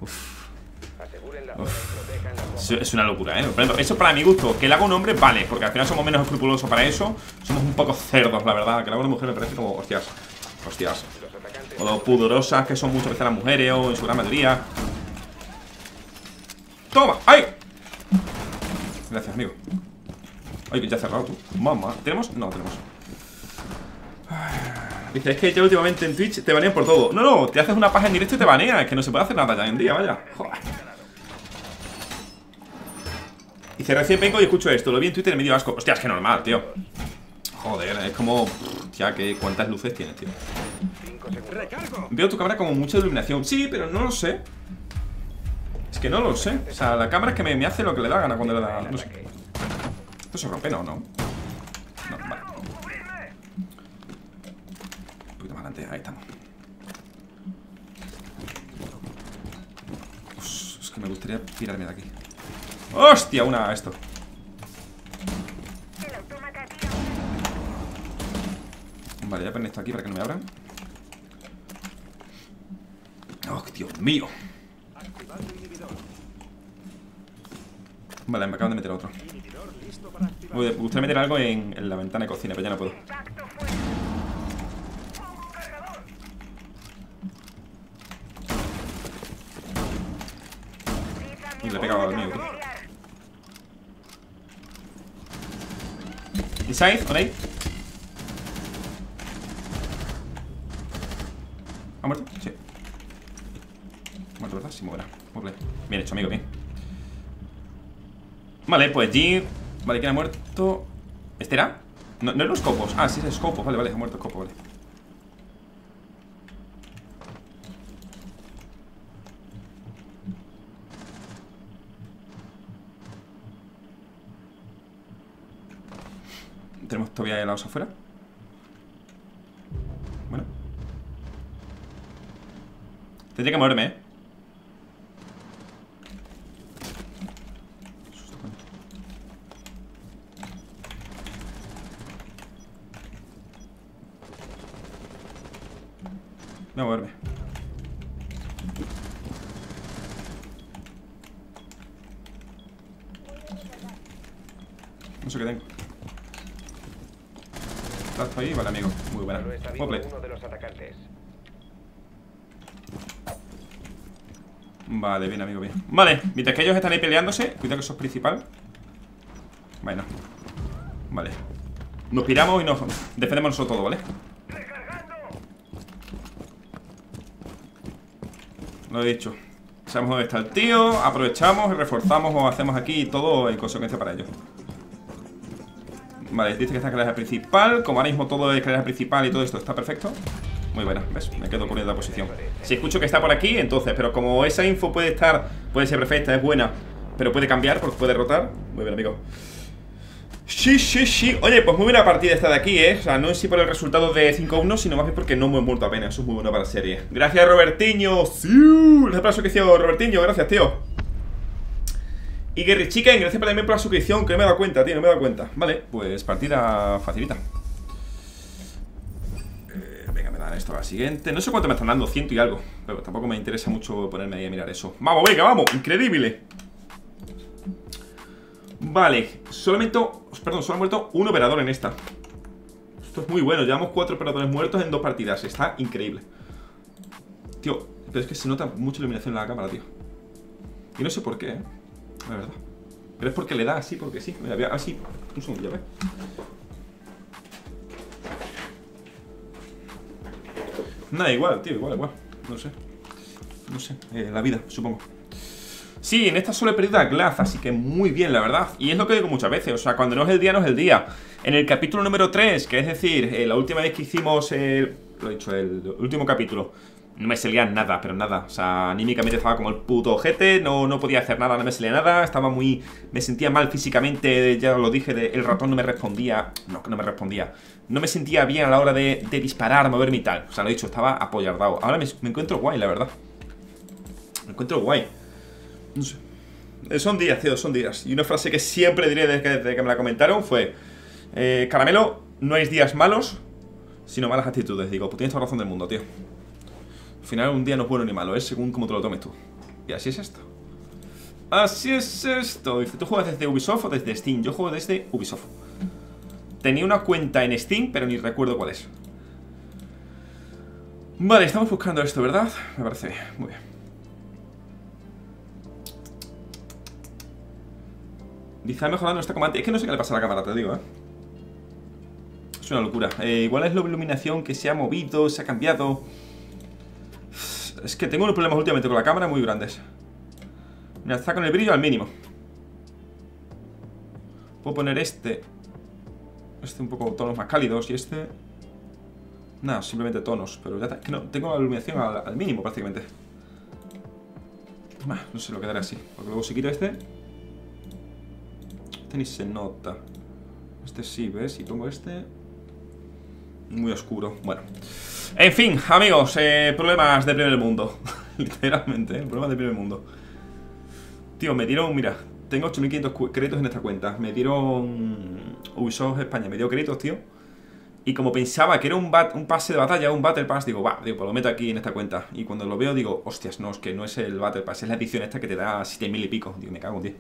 Uf. Aseguren la zona Uf. y protejan las bombas. Es, es una locura, ¿eh? Por ejemplo, eso para mi gusto, que le haga un hombre, vale, porque al final somos menos escrupulosos para eso. Somos un poco cerdos, la verdad. Que le haga una mujer me parece como, hostias, hostias. Los atacantes O lo pudorosas que son muchas veces las mujeres, o en su gran mayoría. ¡Toma! ¡Ay! Gracias, amigo. Ay, que ya ha cerrado tú. Mamá. ¿Tenemos? No, tenemos. Dice, es que ya últimamente en Twitch te banean por todo. No, no, te haces una paja en directo y te banea. Es que no se puede hacer nada ya en día, vaya. Joder. Dice, recién vengo y escucho esto. Lo vi en Twitter y me dio asco. Hostia, es que normal, tío. Joder, es como... Ya, que cuántas luces tienes, tío. cinco segundos. Veo tu cámara como mucha iluminación. Sí, pero no lo sé. Es que no lo sé. O sea, la cámara es que me, me hace lo que le da gana cuando le da... No sé. ¿Esto se rompe? No, no. No, vale. Un poquito más adelante, ahí estamos. Uf, es que me gustaría tirarme de aquí. ¡Hostia! Una esto. Vale, voy a poner esto aquí para que no me abran. ¡Oh, Dios mío! Vale, me acaban de meter otro. Me gustaría meter algo en, en la ventana de cocina, pero ya no puedo. Y le he pegado al mío, tío. Inside, on ahí. ¿Ha muerto? Sí. Muerto, ¿verdad? Sí, muera. Muy bien. Bien hecho, amigo, bien. Vale, pues G. Vale, ¿quién ha muerto? ¿Este era? No, no eran los copos. Ah, sí, es copos. Vale, vale, ha muerto el copo, vale. Tenemos todavía helados afuera. Bueno. Tendría que moverme, eh. Voy a moverme. No sé qué tengo. ¿Estás ahí? Vale, amigo. Muy buena. Solo está vivo Ople. uno de los atacantes. Vale, bien, amigo, bien. Vale, mientras que ellos están ahí peleándose. Cuidado que eso es principal. Bueno. Vale. Nos piramos y nos defendemos nosotros todo, ¿vale? Lo he dicho. Sabemos dónde está el tío, aprovechamos y reforzamos o hacemos aquí todo en consecuencia para ello. Vale, dice que está en escalera principal. Como ahora mismo todo es escalera principal y todo esto está perfecto. Muy buena, ¿ves? Me quedo poniendo la posición. Si escucho que está por aquí, entonces, pero como esa info puede estar, puede ser perfecta, es buena, pero puede cambiar porque puede rotar. Muy bien, amigo. Sí, sí, sí. Oye, pues muy buena partida esta de aquí, ¿eh? O sea, no es si por el resultado de cinco uno, sino más bien porque no me he muerto apenas. Eso es muy bueno para la serie. Gracias, Robertiño. Sí. Gracias por la suscripción, Robertiño. Gracias, tío. Y Gary Chicken, gracias también por la suscripción, que no me he dado cuenta, tío, no me he dado cuenta. Vale, pues partida facilita. eh, Venga, me dan esto a la siguiente. No sé cuánto me están dando, ciento y algo. Pero tampoco me interesa mucho ponerme ahí a mirar eso. Vamos, venga, vamos, increíble. Vale, solamente, perdón, solo ha muerto un operador en esta. Esto es muy bueno, llevamos cuatro operadores muertos en dos partidas. Está increíble. Tío, pero es que se nota mucha iluminación en la cámara, tío. Y no sé por qué, eh la verdad. Pero es porque le da así, porque sí. Mira, así, un segundo, ya ves. Nada, igual, tío, igual, igual. No sé. No sé, eh, la vida, supongo. Sí, en esta solo he perdido a Glaz, así que muy bien, la verdad. Y es lo que digo muchas veces, o sea, cuando no es el día, no es el día. En el capítulo número tres, que es decir, eh, la última vez que hicimos el... Lo he dicho, el último capítulo, no me salía nada, pero nada. O sea, anímicamente estaba como el puto ojete, no, no podía hacer nada, no me salía nada. Estaba muy... me sentía mal físicamente, ya lo dije, de, el ratón no me respondía. No, que no me respondía. No me sentía bien a la hora de, de disparar, moverme y tal. O sea, lo he dicho, estaba apoyardado. Ahora me, me encuentro guay, la verdad. Me encuentro guay. No sé. Son días, tío, son días. Y una frase que siempre diré desde que, desde que me la comentaron fue eh, Caramelo, no hay días malos, sino malas actitudes. Digo, pues tienes toda razón del mundo, tío. Al final un día no es bueno ni malo, es según como te lo tomes tú. Y así es esto. Así es esto. Dice, ¿tú juegas desde Ubisoft o desde Steam? Yo juego desde Ubisoft. Tenía una cuenta en Steam, pero ni recuerdo cuál es. Vale, estamos buscando esto, ¿verdad? Me parece bien, muy bien. Dice, ha mejorado nuestra comandante. Es que no sé qué le pasa a la cámara, te digo, ¿eh? Es una locura. Eh, igual es la iluminación que se ha movido, se ha cambiado. Es que tengo unos problemas últimamente con la cámara muy grandes. Mira, está con el brillo al mínimo. Puedo poner este. Este un poco tonos más cálidos y este... Nada, simplemente tonos. Pero ya está. Es que no, tengo la iluminación al, al mínimo prácticamente. No sé, lo quedaré así. Porque luego si quito este... Este ni se nota. Este sí, ¿ves? Y pongo este... Muy oscuro. Bueno. En fin, amigos, eh, problemas de primer mundo. Literalmente, ¿eh? Problemas de primer mundo. Tío, me dieron, mira, tengo ocho mil quinientos créditos en esta cuenta. Me dieron Ubisoft España, me dio créditos, tío. Y como pensaba que era un, bat, un pase de batalla, un Battle Pass, digo, va, digo, pues lo meto aquí en esta cuenta. Y cuando lo veo digo, hostias, no, es que no es el Battle Pass, es la edición esta que te da siete mil y pico. Digo, me cago en diez.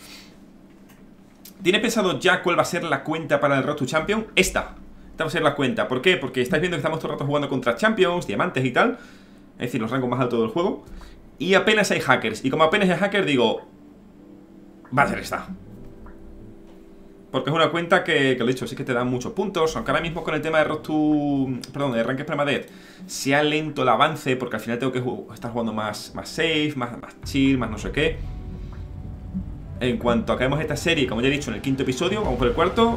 ¿Tiene pensado ya cuál va a ser la cuenta para el Road to Champion? Esta. Esta va a ser la cuenta. ¿Por qué? Porque estáis viendo que estamos todo el rato jugando contra Champions, diamantes y tal. Es decir, los rangos más altos del juego. Y apenas hay hackers. Y como apenas hay hackers, digo, va a ser esta. Porque es una cuenta que, que lo he dicho, sí que te dan muchos puntos. Aunque ahora mismo con el tema de Road to... Perdón, de Ranked Permadeath sea lento el avance, porque al final tengo que ju estar jugando más, más safe, más, más chill, más no sé qué. En cuanto acabemos esta serie, como ya he dicho, en el quinto episodio, vamos por el cuarto.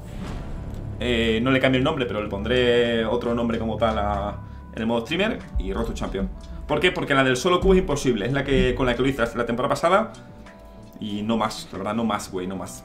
eh, No le cambio el nombre, pero le pondré otro nombre como tal a, en el modo streamer. Y Road to Champion. ¿Por qué? Porque la del solo Q es imposible. Es la que con la que lo hice la temporada pasada. Y no más, la verdad, no más, güey, no más.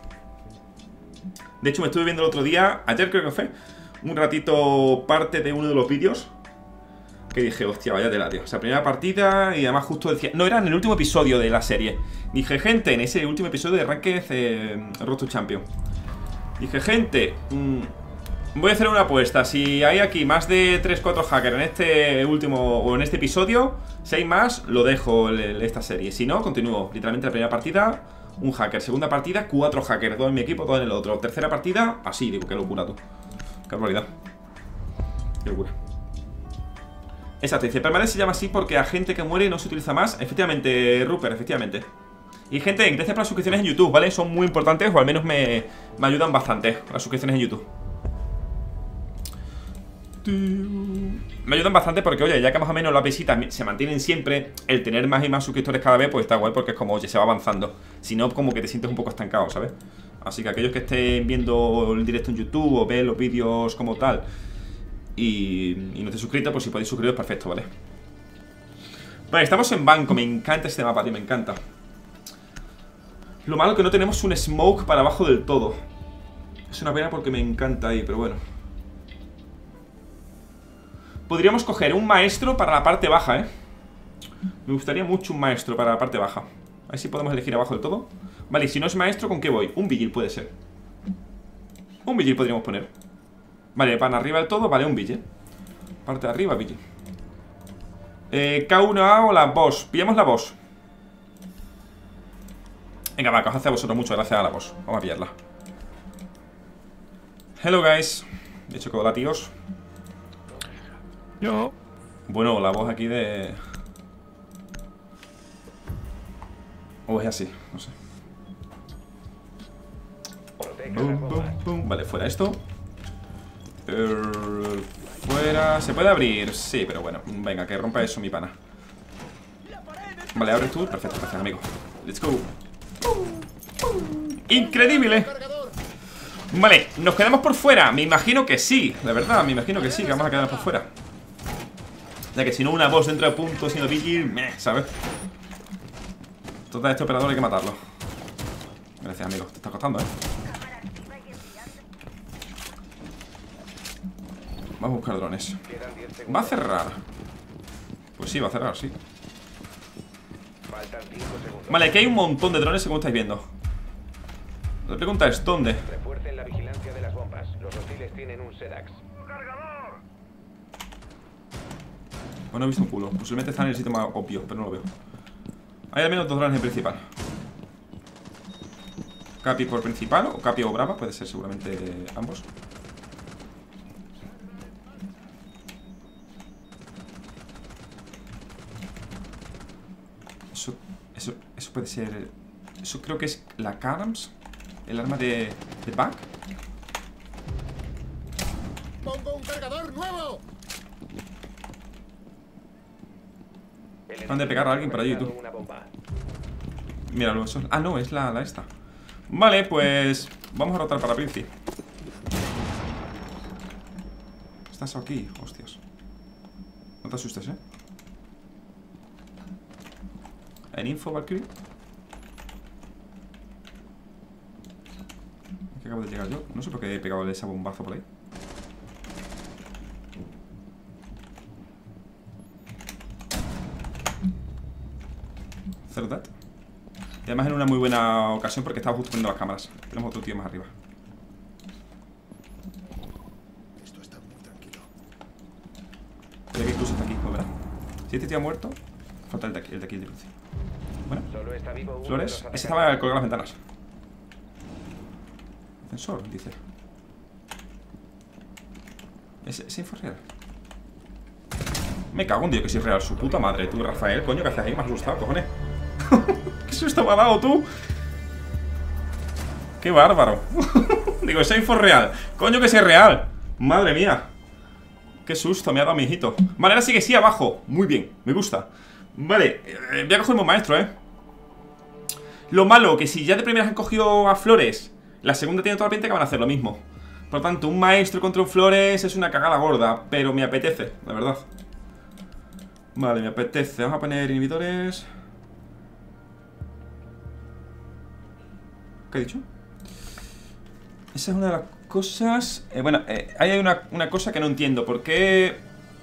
De hecho, me estuve viendo el otro día, ayer creo que fue, un ratito parte de uno de los vídeos. Que dije, hostia, vaya tela, tío. O sea, primera partida y además justo decía... No, era en el último episodio de la serie. Dije, gente, en ese último episodio de Ranked eh, Road to Champion. Dije, gente, mmm, voy a hacer una apuesta. Si hay aquí más de tres cuatro hackers en este último o en este episodio, si hay más, lo dejo el, el, esta serie. Si no, continúo. Literalmente la primera partida, un hacker. Segunda partida, cuatro hackers. Dos en mi equipo, dos en el otro. Tercera partida, así. Digo, qué locura, tú. Qué barbaridad. Qué locura. Exacto, dice, permanece se llama así porque a gente que muere no se utiliza más. Efectivamente, Rupert, efectivamente. Y gente, gracias por las suscripciones en YouTube, ¿vale? Son muy importantes, o al menos me, me ayudan bastante las suscripciones en YouTube. Me ayudan bastante porque, oye, ya que más o menos las visitas se mantienen siempre, el tener más y más suscriptores cada vez, pues está guay porque es como, oye, se va avanzando. Si no, como que te sientes un poco estancado, ¿sabes? Así que aquellos que estén viendo el directo en YouTube o ven los vídeos como tal y, y no te suscrito, pues si podéis suscribiros, perfecto, ¿vale? Vale, estamos en banco, me encanta este mapa, tío, me encanta. Lo malo es que no tenemos un smoke para abajo del todo. Es una pena porque me encanta ahí, pero bueno. Podríamos coger un maestro para la parte baja, ¿eh? Me gustaría mucho un maestro para la parte baja. A ver si podemos elegir abajo del todo. Vale, y si no es maestro, ¿con qué voy? Un vigil puede ser. Un vigil podríamos poner. Vale, para arriba del todo, vale, un vigil. Parte de arriba, vigil. eh, K uno A o la boss. Pillamos la boss. Venga, va, que os hace a vosotros mucho gracias a la boss. Vamos a pillarla. Hello, guys. De hecho, hola, tíos. Yo. Bueno, la voz aquí de... O es así, no sé. Boom, boom, boom. Vale, fuera esto. Er, fuera... ¿Se puede abrir? Sí, pero bueno. Venga, que rompa eso mi pana. Vale, abres tú. Perfecto, gracias, amigo. Let's go. ¡Increíble! Vale, ¿nos quedamos por fuera? Me imagino que sí, de verdad, me imagino que sí, que vamos a quedarnos por fuera. Ya que si no una boss dentro de punto siendo vigil, meh, ¿sabes? Total, este operador hay que matarlo. Gracias, amigo, te está costando, ¿eh? Vamos a buscar drones. ¿Va a cerrar? Pues sí, va a cerrar, sí. Vale, aquí hay un montón de drones según estáis viendo. La pregunta es, ¿dónde? Refuercen la vigilancia de las bombas. Los hostiles tienen un SEDAX. Pues no he visto un culo. Posiblemente está en el sitio más obvio, pero no lo veo. Hay al menos dos drones en principal. Capi por principal o Capi o Brava, puede ser seguramente ambos. Eso, eso, eso puede ser. Eso creo que es la Carms, el arma de, de Buck. ¡Pongo un cargador nuevo! Han de pegar a alguien por allí, tú. Míralo, eso. Ah, no, es la, la esta. Vale, pues vamos a rotar para Princi. Estás aquí, hostias. No te asustes, eh. ¿En info, Valkyrie? Que acabo de llegar yo. No sé por qué he pegado ese bombazo por ahí. Cero that. Y además en una muy buena ocasión porque estaba justo poniendo las cámaras. Tenemos otro tío más arriba. Esto está muy tranquilo. Pero que incluso está aquí, ¿no verás? Si este tío ha muerto, falta el de aquí, el de aquí, el de Cruci. Bueno, Solo está vivo uno de Flores, los ese atacantes. estaba colgado en las ventanas. Ascensor, dice. ¿Ese, ese info es real? Me cago en Dios que si es real, su puta madre. Tú, Rafael, coño, ¿qué haces ahí? Me has asustado, cojones. ¿Qué susto me ha dado, tú? Qué bárbaro. Digo, esa info es real. Coño que sí es real. Madre mía. Qué susto me ha dado mi hijito. Vale, ahora sí que sí, abajo. Muy bien, me gusta. Vale, eh, voy a coger un maestro, eh. Lo malo, que si ya de primeras han cogido a Flores, la segunda tiene toda la pinta que van a hacer lo mismo. Por lo tanto, un maestro contra un Flores es una cagada gorda. Pero me apetece, la verdad. Vale, me apetece. Vamos a poner inhibidores. ¿Qué he dicho? Esa es una de las cosas... Eh, bueno, eh, hay una, una cosa que no entiendo. ¿Por qué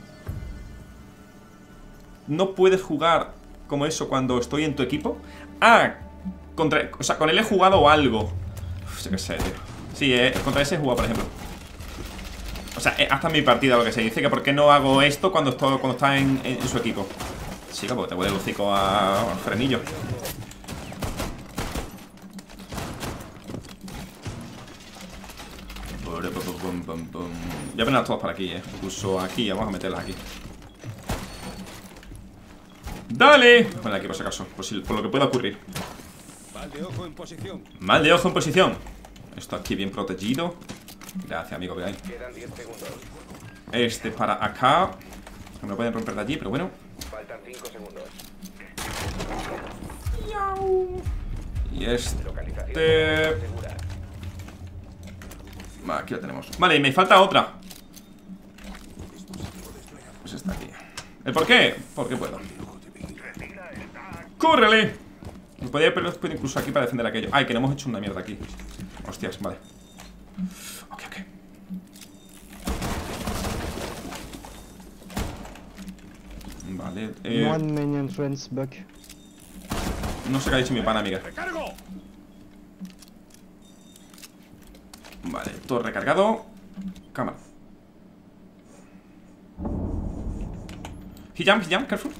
no puedes jugar como eso cuando estoy en tu equipo? Ah, contra, o sea, con él he jugado algo. Uf, yo qué sé, tío. Sí, eh, contra ese he jugado, por ejemplo. O sea, eh, hasta en mi partida lo que se dice. Que por qué no hago esto cuando, estoy, cuando está en, en, en su equipo. Sí, porque te huele el hocico a, a frenillo. Voy a ponerlas todas para aquí, eh. Incluso aquí, vamos a meterlas aquí. ¡Dale! Bueno, aquí por si acaso, por, si, por lo que pueda ocurrir. Mal de ojo en posición. Mal de ojo en posición. Esto aquí bien protegido. Gracias, amigo, veáis. Quedan diez segundos. Este para acá. Me lo pueden romper de allí, pero bueno. Faltan cinco segundos. Y este... Localización segura. Va, aquí la tenemos. Vale, y me falta otra. Pues está aquí. ¿El por qué? Porque puedo. ¡Córrele! Me podría poner incluso aquí para defender aquello. Ay, que no hemos hecho una mierda aquí. Hostias, vale. Ok, ok. Vale, eh, One minion friends back. no sé qué ha dicho mi pana, amiga. ¡Recargo! Vale, todo recargado. Cámara. He jump, he jump, careful.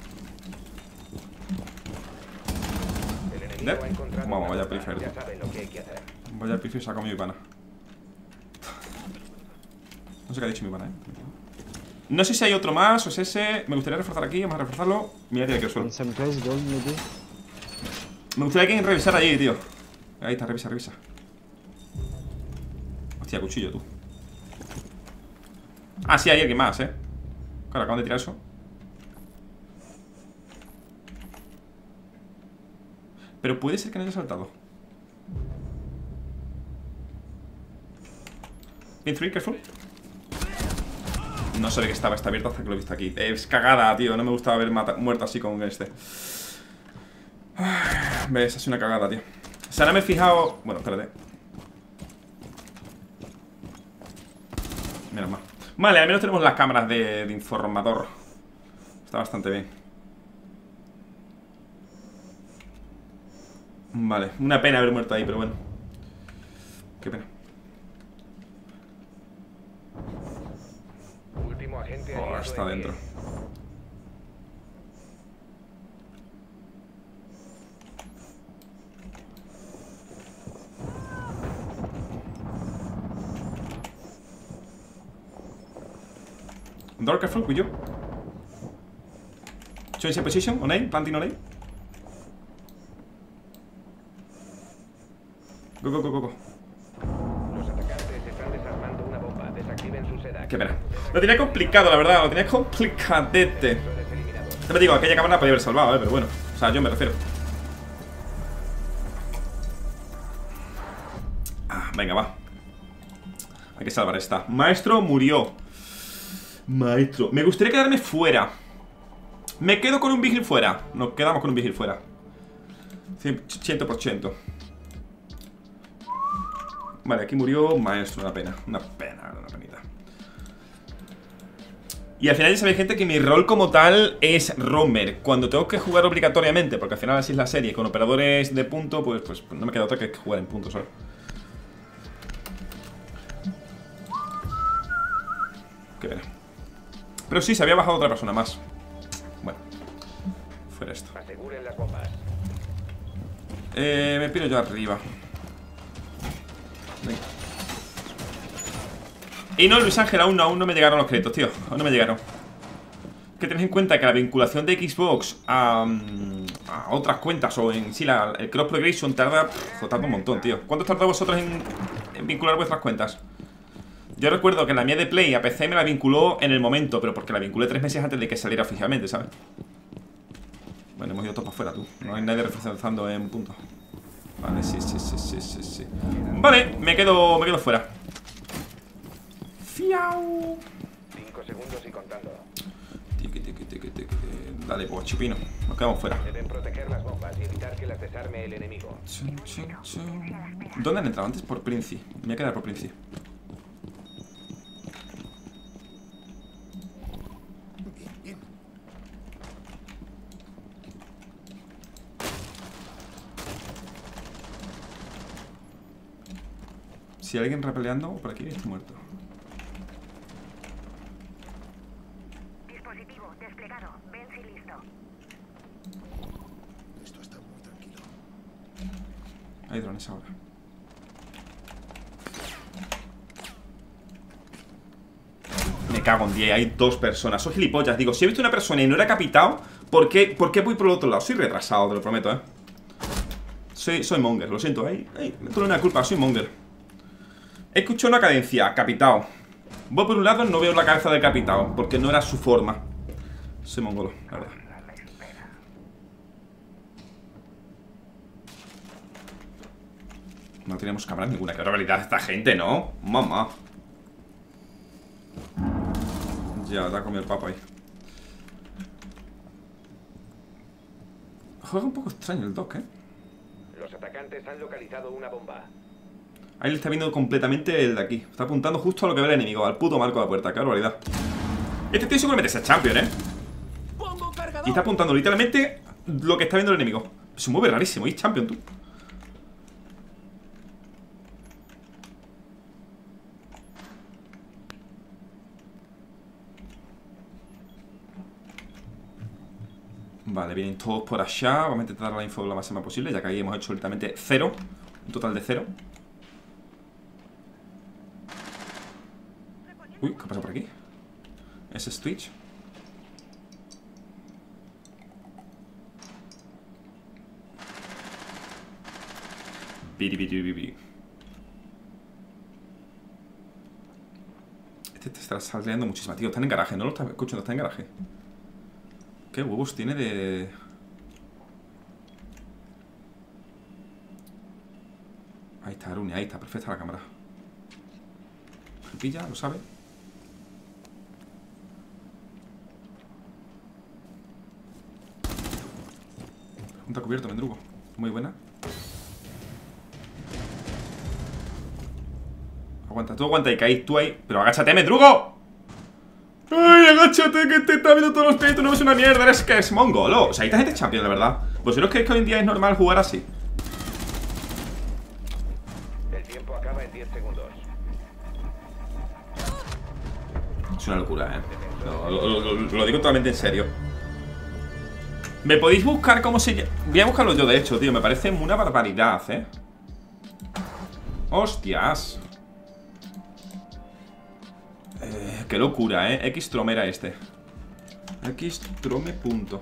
El enemigo Dead. ha encontrado Vamos, una vaya bomba. prefiero. Ya saben lo que hay que hacer. Vaya pifio saco a mi pana. No sé qué ha dicho mi pana, eh. No sé si hay otro más o es ese. Me gustaría reforzar aquí, vamos a reforzarlo. Mira, tiene que el suelo. In some place, gold maybe. Me gustaría que alguien revisara allí, tío. Ahí está, revisa, revisa. Hostia, cuchillo, tú. Ah, sí, hay alguien más, eh. Claro, acaban de tirar eso. Pero puede ser que no haya saltado. Pin tres, careful. No sé de qué estaba, está abierto hasta que lo he visto aquí. Es cagada, tío, no me gustaba haber muerto así con este. Ves, es una cagada, tío. O sea, no me he fijado... Bueno, espérate. Menos mal. Vale, al menos tenemos las cámaras de, de informador. Está bastante bien. Vale, una pena haber muerto ahí, pero bueno. Qué pena. Último agente Oh, aliado está en dentro. pie. Door careful with you. Change your position, on aim, planting on aim. Go, go, go, go, go. Los atacantes están desarmando una bomba. Desactiven su seda. Qué pena. Lo tenía complicado, la verdad. Lo tenía complicadete. Te me digo, aquella cámara la podía haber salvado, eh, pero bueno. O sea, yo me refiero. Ah, venga, va. Hay que salvar esta. Maestro murió. Maestro. Me gustaría quedarme fuera. Me quedo con un vigil fuera. Nos quedamos con un vigil fuera. cien por ciento. Vale, aquí murió maestro. Una pena. Una pena, una penita. Y al final ya sabéis, gente, que mi rol como tal es roamer. Cuando tengo que jugar obligatoriamente, porque al final así es la serie, con operadores de punto, pues, pues no me queda otra que jugar en punto solo. Qué pena. Pero sí, se había bajado otra persona más. Bueno, fuera esto. Aseguren las bombas. Eh, me piro yo arriba. Venga. Y no, Luis Ángel, aún no, aún no me llegaron los créditos, tío. Aún no me llegaron. Que tenéis en cuenta que la vinculación de Xbox a, a otras cuentas o en sí, la, el cross progression tarda, pff, tarda un montón, tío. ¿Cuánto tarda vosotros en, en vincular vuestras cuentas? Yo recuerdo que la mía de Play a P C me la vinculó en el momento, pero porque la vinculé tres meses antes de que saliera oficialmente, ¿sabes? Bueno, hemos ido todos para afuera, tú. No hay nadie reforzando en punto. Vale, sí, sí, sí, sí, sí, sí. Vale, me quedo, me quedo fuera. Fiau. Cinco segundos y contando. Tiqui, tiqui, tiqui, tiqui. Dale, pues, chupino. Nos quedamos fuera. Deben proteger las bombas y evitar que las desarme el enemigo. Chun, chun, chun. ¿Dónde han entrado antes? Por Princi. Me voy a quedar por Princi. Si hay alguien repeleando por aquí, está muerto. Dispositivo desplegado. Benzi listo. Esto está muy tranquilo. Hay drones ahora. Me cago en diez, hay dos personas. Soy gilipollas, digo, si he visto una persona y no era capitao, ¿por qué, ¿por qué voy por el otro lado? Soy retrasado, te lo prometo, eh. Soy, soy monger, lo siento, eh. Ay, no tengo una culpa, soy monger. He escuchado una cadencia, capitao. Voy por un lado, no veo la cabeza del capitao, porque no era su forma. Soy mongolo, la verdad. No tenemos cámaras ninguna. Qué barbaridad esta gente, ¿no? Mamá. Ya, te ha comido el papo ahí. Juega un poco extraño el dock, ¿eh? Los atacantes han localizado una bomba. Ahí le está viendo completamente el de aquí. Está apuntando justo a lo que ve el enemigo, al puto marco de la puerta. Qué barbaridad. Este tío seguramente es el champion, ¿eh? Y está apuntando literalmente lo que está viendo el enemigo. Se mueve rarísimo, y es champion, tú. Vale, vienen todos por allá. Vamos a intentar dar la info lo máxima posible, ya que ahí hemos hecho literalmente cero. Un total de cero. Uy, ¿qué pasa por aquí? ¿Ese es Twitch? Biri, biri, biri, biri. Este te está saliendo muchísimo. Tío, están en garaje, no lo está escuchando, está en garaje. ¿Qué huevos tiene de...? Ahí está, Aruni, ahí está, perfecta la cámara. ¿Se pilla? ¿Lo sabe? Pregunta cubierto, Mendrugo. Muy buena. Aguanta, tú aguanta y caí tú ahí. Pero agáchate, Mendrugo. ¡Ay, agáchate! Que te está viendo todos los créditos. No es una mierda, es que es mongolo. O sea, esta gente es champion, de verdad. ¿Vosotros creéis que hoy en día es normal jugar así? El tiempo acaba en diez segundos. Es una locura, eh. No, lo, lo, lo, lo digo totalmente en serio. ¿Me podéis buscar cómo se llama? Voy a buscarlo yo, de hecho, tío. Me parece una barbaridad, eh. Hostias. Eh, qué locura, eh. X Tromera este. X Trome punto.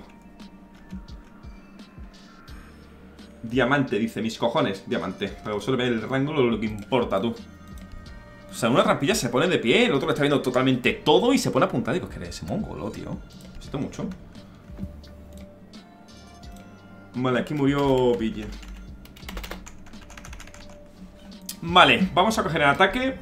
Diamante, dice, mis cojones. Diamante. Pero solo ve el rango lo que importa, tú. O sea, una rampilla se pone de pie, el otro le está viendo totalmente todo y se pone a apuntar. Digo, es que eres mongolo, tío. Esto mucho. Vale, aquí murió Ville. Vale, vamos a coger el ataque.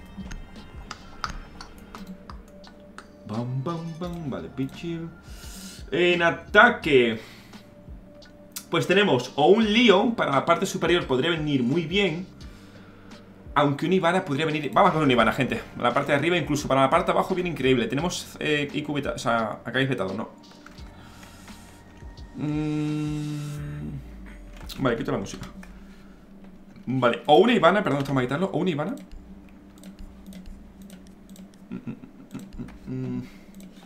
Bam, bam, bam. Vale, Vigil. En ataque, pues tenemos o un Leon. Para la parte superior podría venir muy bien. Aunque un Ivana podría venir... Vamos con un Ivana, gente. La parte de arriba, incluso para la parte de abajo, viene increíble. Tenemos eh, I Q beta, o sea, acá hay vetado, ¿no? Mm... Vale, quito la música. Vale, o una Ivana, perdón, estamos a quitarlo. O una Ivana. Mm, mm, mm, mm.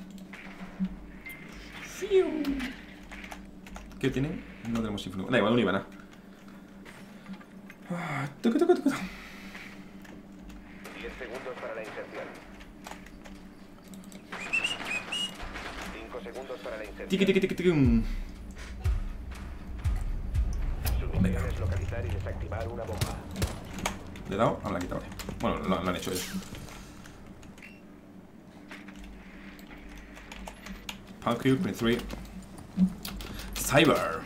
¿Qué tiene? No tenemos influencia. Da igual, una Ivana. Ah, toca, toca, toca. diez segundos para la inserción. cinco segundos para la inserción. Tiki, tiki, tiki, tiki. Su misión es localizar y desactivar una bomba. ¿Le he dado? Ah, me la han quitado. Bueno, lo, lo han hecho ellos. Palcrew, Print tres. Cyber.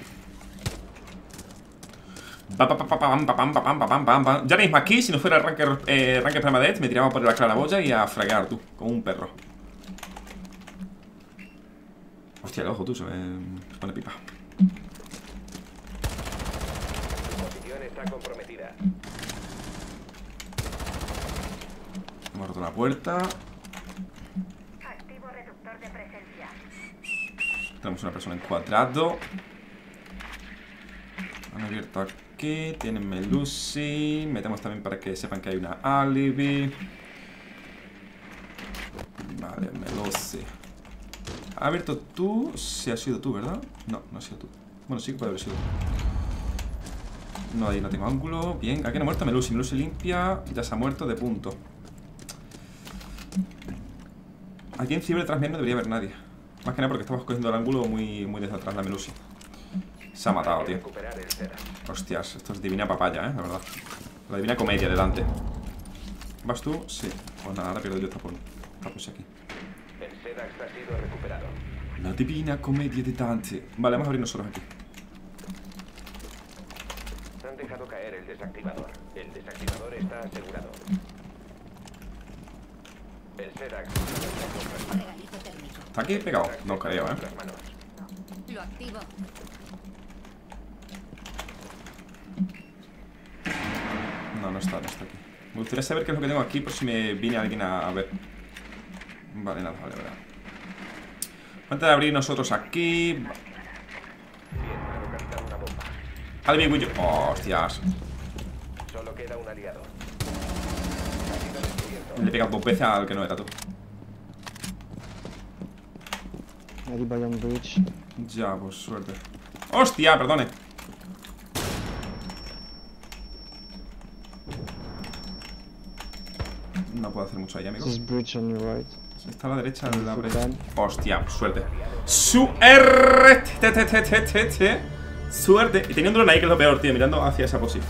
Pa, pa, pa, pa, pam, pa, pam, pa, pam, pa, pam, pam, pam. Ya mismo aquí, si no fuera Ranker, eh, Ranker Permadeath, me tiraba por la claraboya y a fragar, tú, como un perro. Hostia, el ojo, tú, se me, se pone pipa. Su posición está comprometida. Hemos roto la puerta. Activo reductor de presencia. Tenemos una persona encuadrado. Han abierto aquí. Tienen Melusi. Metemos también para que sepan que hay una alibi. Vale, Melusi. ¿Ha abierto tú? Sí, ha sido tú, ¿verdad? No, no ha sido tú. Bueno, sí que puede haber sido tú. No, ahí no tengo ángulo. Bien, aquí no ha muerto Melusi. Melusi limpia. Ya se ha muerto de punto. Aquí en Ciber detrás mío no debería haber nadie. Más que nada porque estamos cogiendo el ángulo muy, muy desde atrás la Melusi. Se ha matado, tío. Hostias, esto es divina papaya, eh, la verdad. La divina comedia de Dante. ¿Vas tú? Sí. Pues nada, ahora pierdo yo esta pose aquí. El Sedax ha sido recuperado. La divina comedia de Dante. Vale, vamos a abrir nosotros aquí. Han dejado caer el desactivador. El desactivador está asegurado. El Sedax. Regalito térmico. ¿Está aquí pegado? No creo, eh. Lo activo. No, no está, no está aquí. Me gustaría saber qué es lo que tengo aquí por si me viene alguien a ver. Vale, nada, vale, vale. Antes de abrir nosotros aquí. Bien, ha localizado una bomba. Alvin Willo. Oh, hostias. Solo queda un aliado. Le he pegado dos veces al que no era tú. Arriba on bridge. Ya, pues suerte. ¡Hostia! Perdone. No puedo hacer mucho ahí, amigo. This is bridge on your right. Está a la derecha de la brecha. Football. Hostia, suerte. Suerte. Suerte. Y tenía un drone ahí que es lo peor, tío. Mirando hacia esa posición.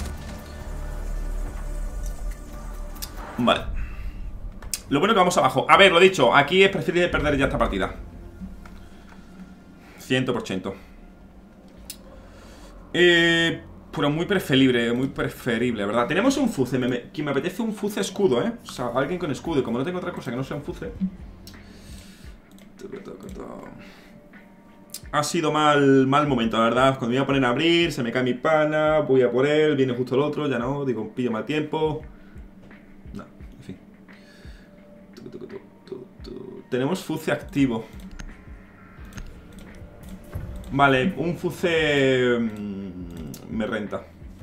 Vale. Lo bueno que vamos abajo. A ver, lo dicho. Aquí es preferible perder ya esta partida. cien por ciento. Eh... Pero muy preferible, muy preferible, ¿verdad? Tenemos un Fuze, me, me, que me apetece un Fuze escudo, ¿eh? O sea, alguien con escudo. Y como no tengo otra cosa que no sea un Fuze. Ha sido mal, mal momento, la verdad. Cuando me iba a poner a abrir, se me cae mi pana. Voy a por él, viene justo el otro. Ya no, digo, pillo mal tiempo. No, en fin. Tenemos Fuze activo. Vale, un Fuze... me renta.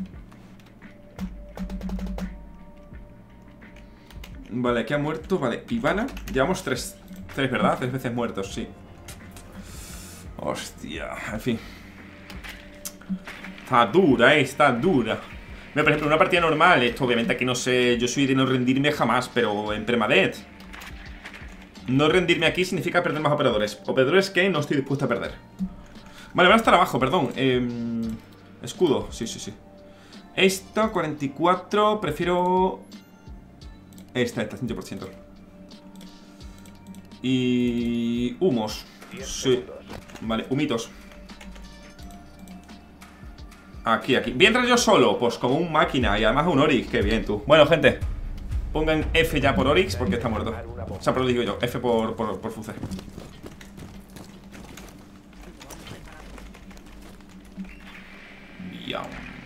Vale, aquí ha muerto. Vale, Ivana. Llevamos tres. Tres, ¿verdad? Tres veces muertos, sí. Hostia, en fin. Está dura, eh. Está dura. Mira, por ejemplo, una partida normal. Esto obviamente aquí no sé. Yo soy de no rendirme jamás. Pero en Permadeath No rendirme aquí significa perder más operadores. Operadores que no estoy dispuesto a perder. Vale, van a estar abajo, perdón. eh, Escudo, sí, sí, sí. Esto, cuarenta y cuatro. Prefiero esta, esta, cien por ciento. Y... humos. Sí. Vale, humitos. Aquí, aquí. ¿Voy a entrar yo solo? Pues como un máquina. Y además un Oryx. Qué bien, tú. Bueno, gente, pongan F ya por Oryx porque está muerto. O sea, pero lo digo yo. F por, por, por Fuce. Ya.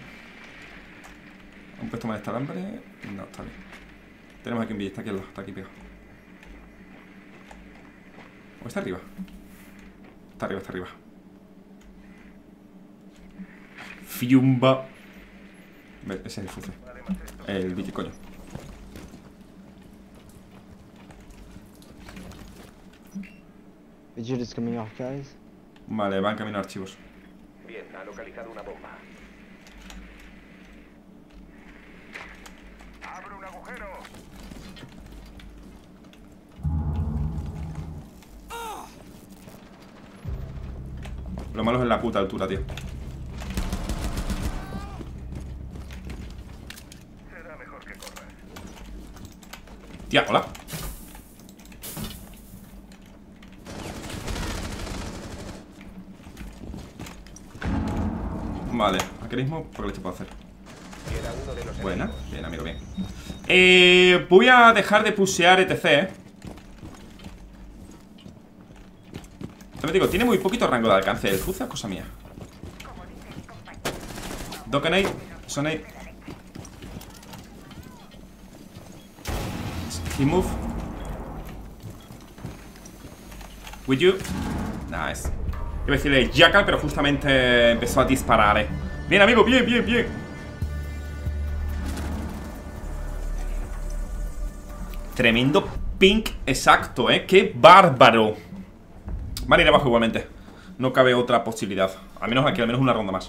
¿Han puesto mal este alambre? No, está bien. Tenemos aquí un bill. Está aquí al lado. Está aquí pegado. ¿O está arriba? Está arriba, está arriba. Fiumba. Ese es el Fuce. El bici, coño. Vigil is coming off, guys. Vale, van camino a archivos. Bien, ha localizado una bomba. ¡Abre un agujero! Lo malo es la puta altura, tío. Será mejor que corras. Tía, hola. Vale, aquí mismo, ¿por qué le puedo hacer? Queda uno de los Buena, enemigos. bien, amigo, bien. Eh, voy a dejar de pushear etc, eh. Te digo, tiene muy poquito rango de alcance el Fuza, cosa mía. Dokenate, Sonate. He move. With you. Nice. Iba a decirle Jackal, pero justamente empezó a disparar, eh. Bien, amigo, bien, bien, bien. Tremendo pink exacto, eh. Qué bárbaro. Van a ir abajo igualmente. No cabe otra posibilidad. Al menos aquí, al menos una ronda más.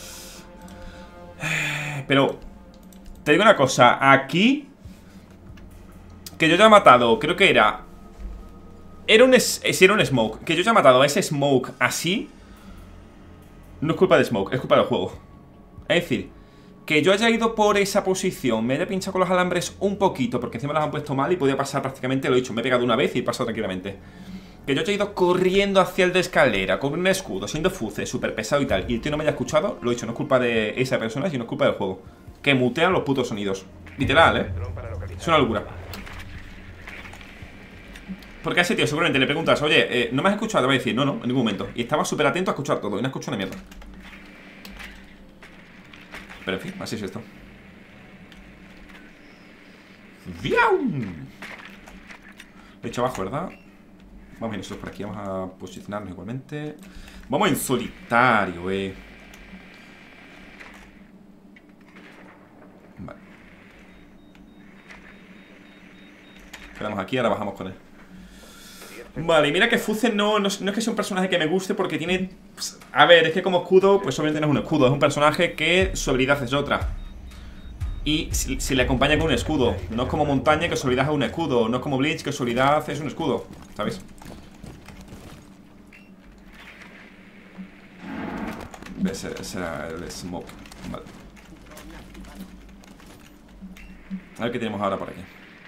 Pero te digo una cosa. Aquí, que yo ya he matado, creo que era Era un, es, era un smoke. Que yo ya he matado a ese smoke así. No es culpa de smoke, es culpa del juego. Es decir, que yo haya ido por esa posición, me haya pinchado con los alambres un poquito, porque encima los han puesto mal y podía pasar prácticamente, lo he dicho, me he pegado una vez y he pasado tranquilamente. Que yo haya ido corriendo hacia el de escalera, con un escudo, siendo Fuce, súper pesado y tal, y el tío no me haya escuchado, lo he dicho, no es culpa de esa persona, sino es culpa del juego. Que mutean los putos sonidos. Literal, eh. Es una locura. Porque a ese tío seguramente le preguntas, oye, eh, ¿no me has escuchado? Te va a decir, no, no, en ningún momento. Y estaba súper atento a escuchar todo y no escuchó una mierda. Pero en fin, así es esto. ¡Viau! Lo he hecho abajo, ¿verdad? Vamos a ir nosotros por aquí, vamos a posicionarnos igualmente. Vamos en solitario, eh. Vale. Quedamos aquí, ahora bajamos con él. Vale, y mira que Fuce no, no, no es que sea un personaje que me guste porque tiene... Pues, a ver, es que como escudo, pues obviamente no es un escudo. Es un personaje que su habilidad es otra. Y si, si le acompaña con un escudo. No es como Montaña que su habilidad es un escudo. No es como Bleach que su habilidad es un escudo, ¿sabes? Ese, ese era el smoke. Vale. A ver qué tenemos ahora por aquí.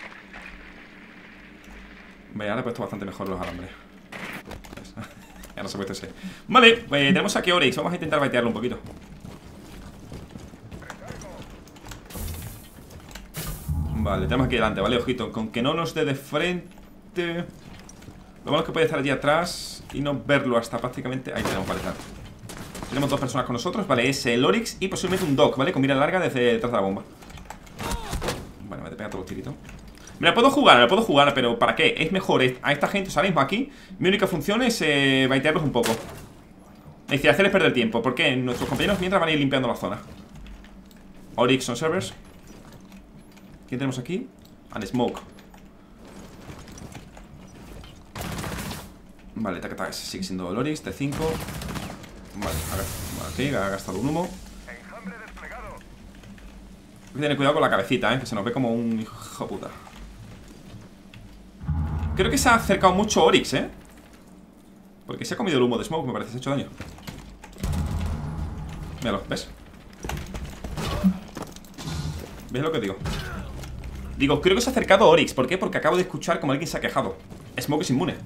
Vale, ahora he puesto bastante mejor los alambres. Ya no se puede ser. Vale, pues tenemos aquí a Oryx. Vamos a intentar baitearlo un poquito. Vale, tenemos aquí delante, vale, ojito. Con que no nos dé de frente. Lo malo es que puede estar allí atrás y no verlo hasta prácticamente... Ahí tenemos, vale, claro. Tenemos dos personas con nosotros, vale, es el Oryx y posiblemente un Doc, ¿vale? Con mira larga desde detrás de la bomba. Vale, me te pega todos los tiritos. Me la puedo jugar, me la puedo jugar, pero ¿para qué? Es mejor a esta gente, o sea, ahora mismo aquí mi única función es eh, baitearlos un poco. Es decir, hacerles perder tiempo, porque nuestros compañeros mientras van a ir limpiando la zona. Oryx on servers. ¿Quién tenemos aquí? And Smoke. Vale, tac, tac, sigue siendo el Oryx, T cinco. Vale, aquí ha gastado un humo. Hay que tener cuidado con la cabecita, eh, que se nos ve como un hijo de puta. Ok, Creo que se ha acercado mucho Oryx, ¿eh? Porque se ha comido el humo de Smoke, me parece, se ha hecho daño. Míralo, ¿ves? ¿Ves lo que digo? Digo, creo que se ha acercado Oryx. ¿Por qué? Porque acabo de escuchar como alguien se ha quejado. Smoke es inmune.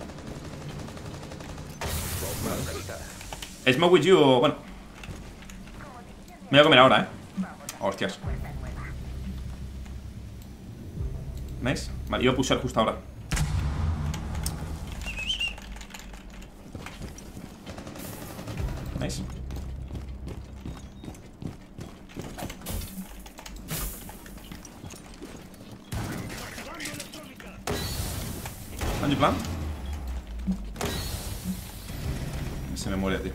Vale. Smoke with you, bueno. Me voy a comer ahora, ¿eh? Hostias. Nice. Vale, iba a pulsar justo ahora. Nice. ¿On your plan? Se me muere, tío.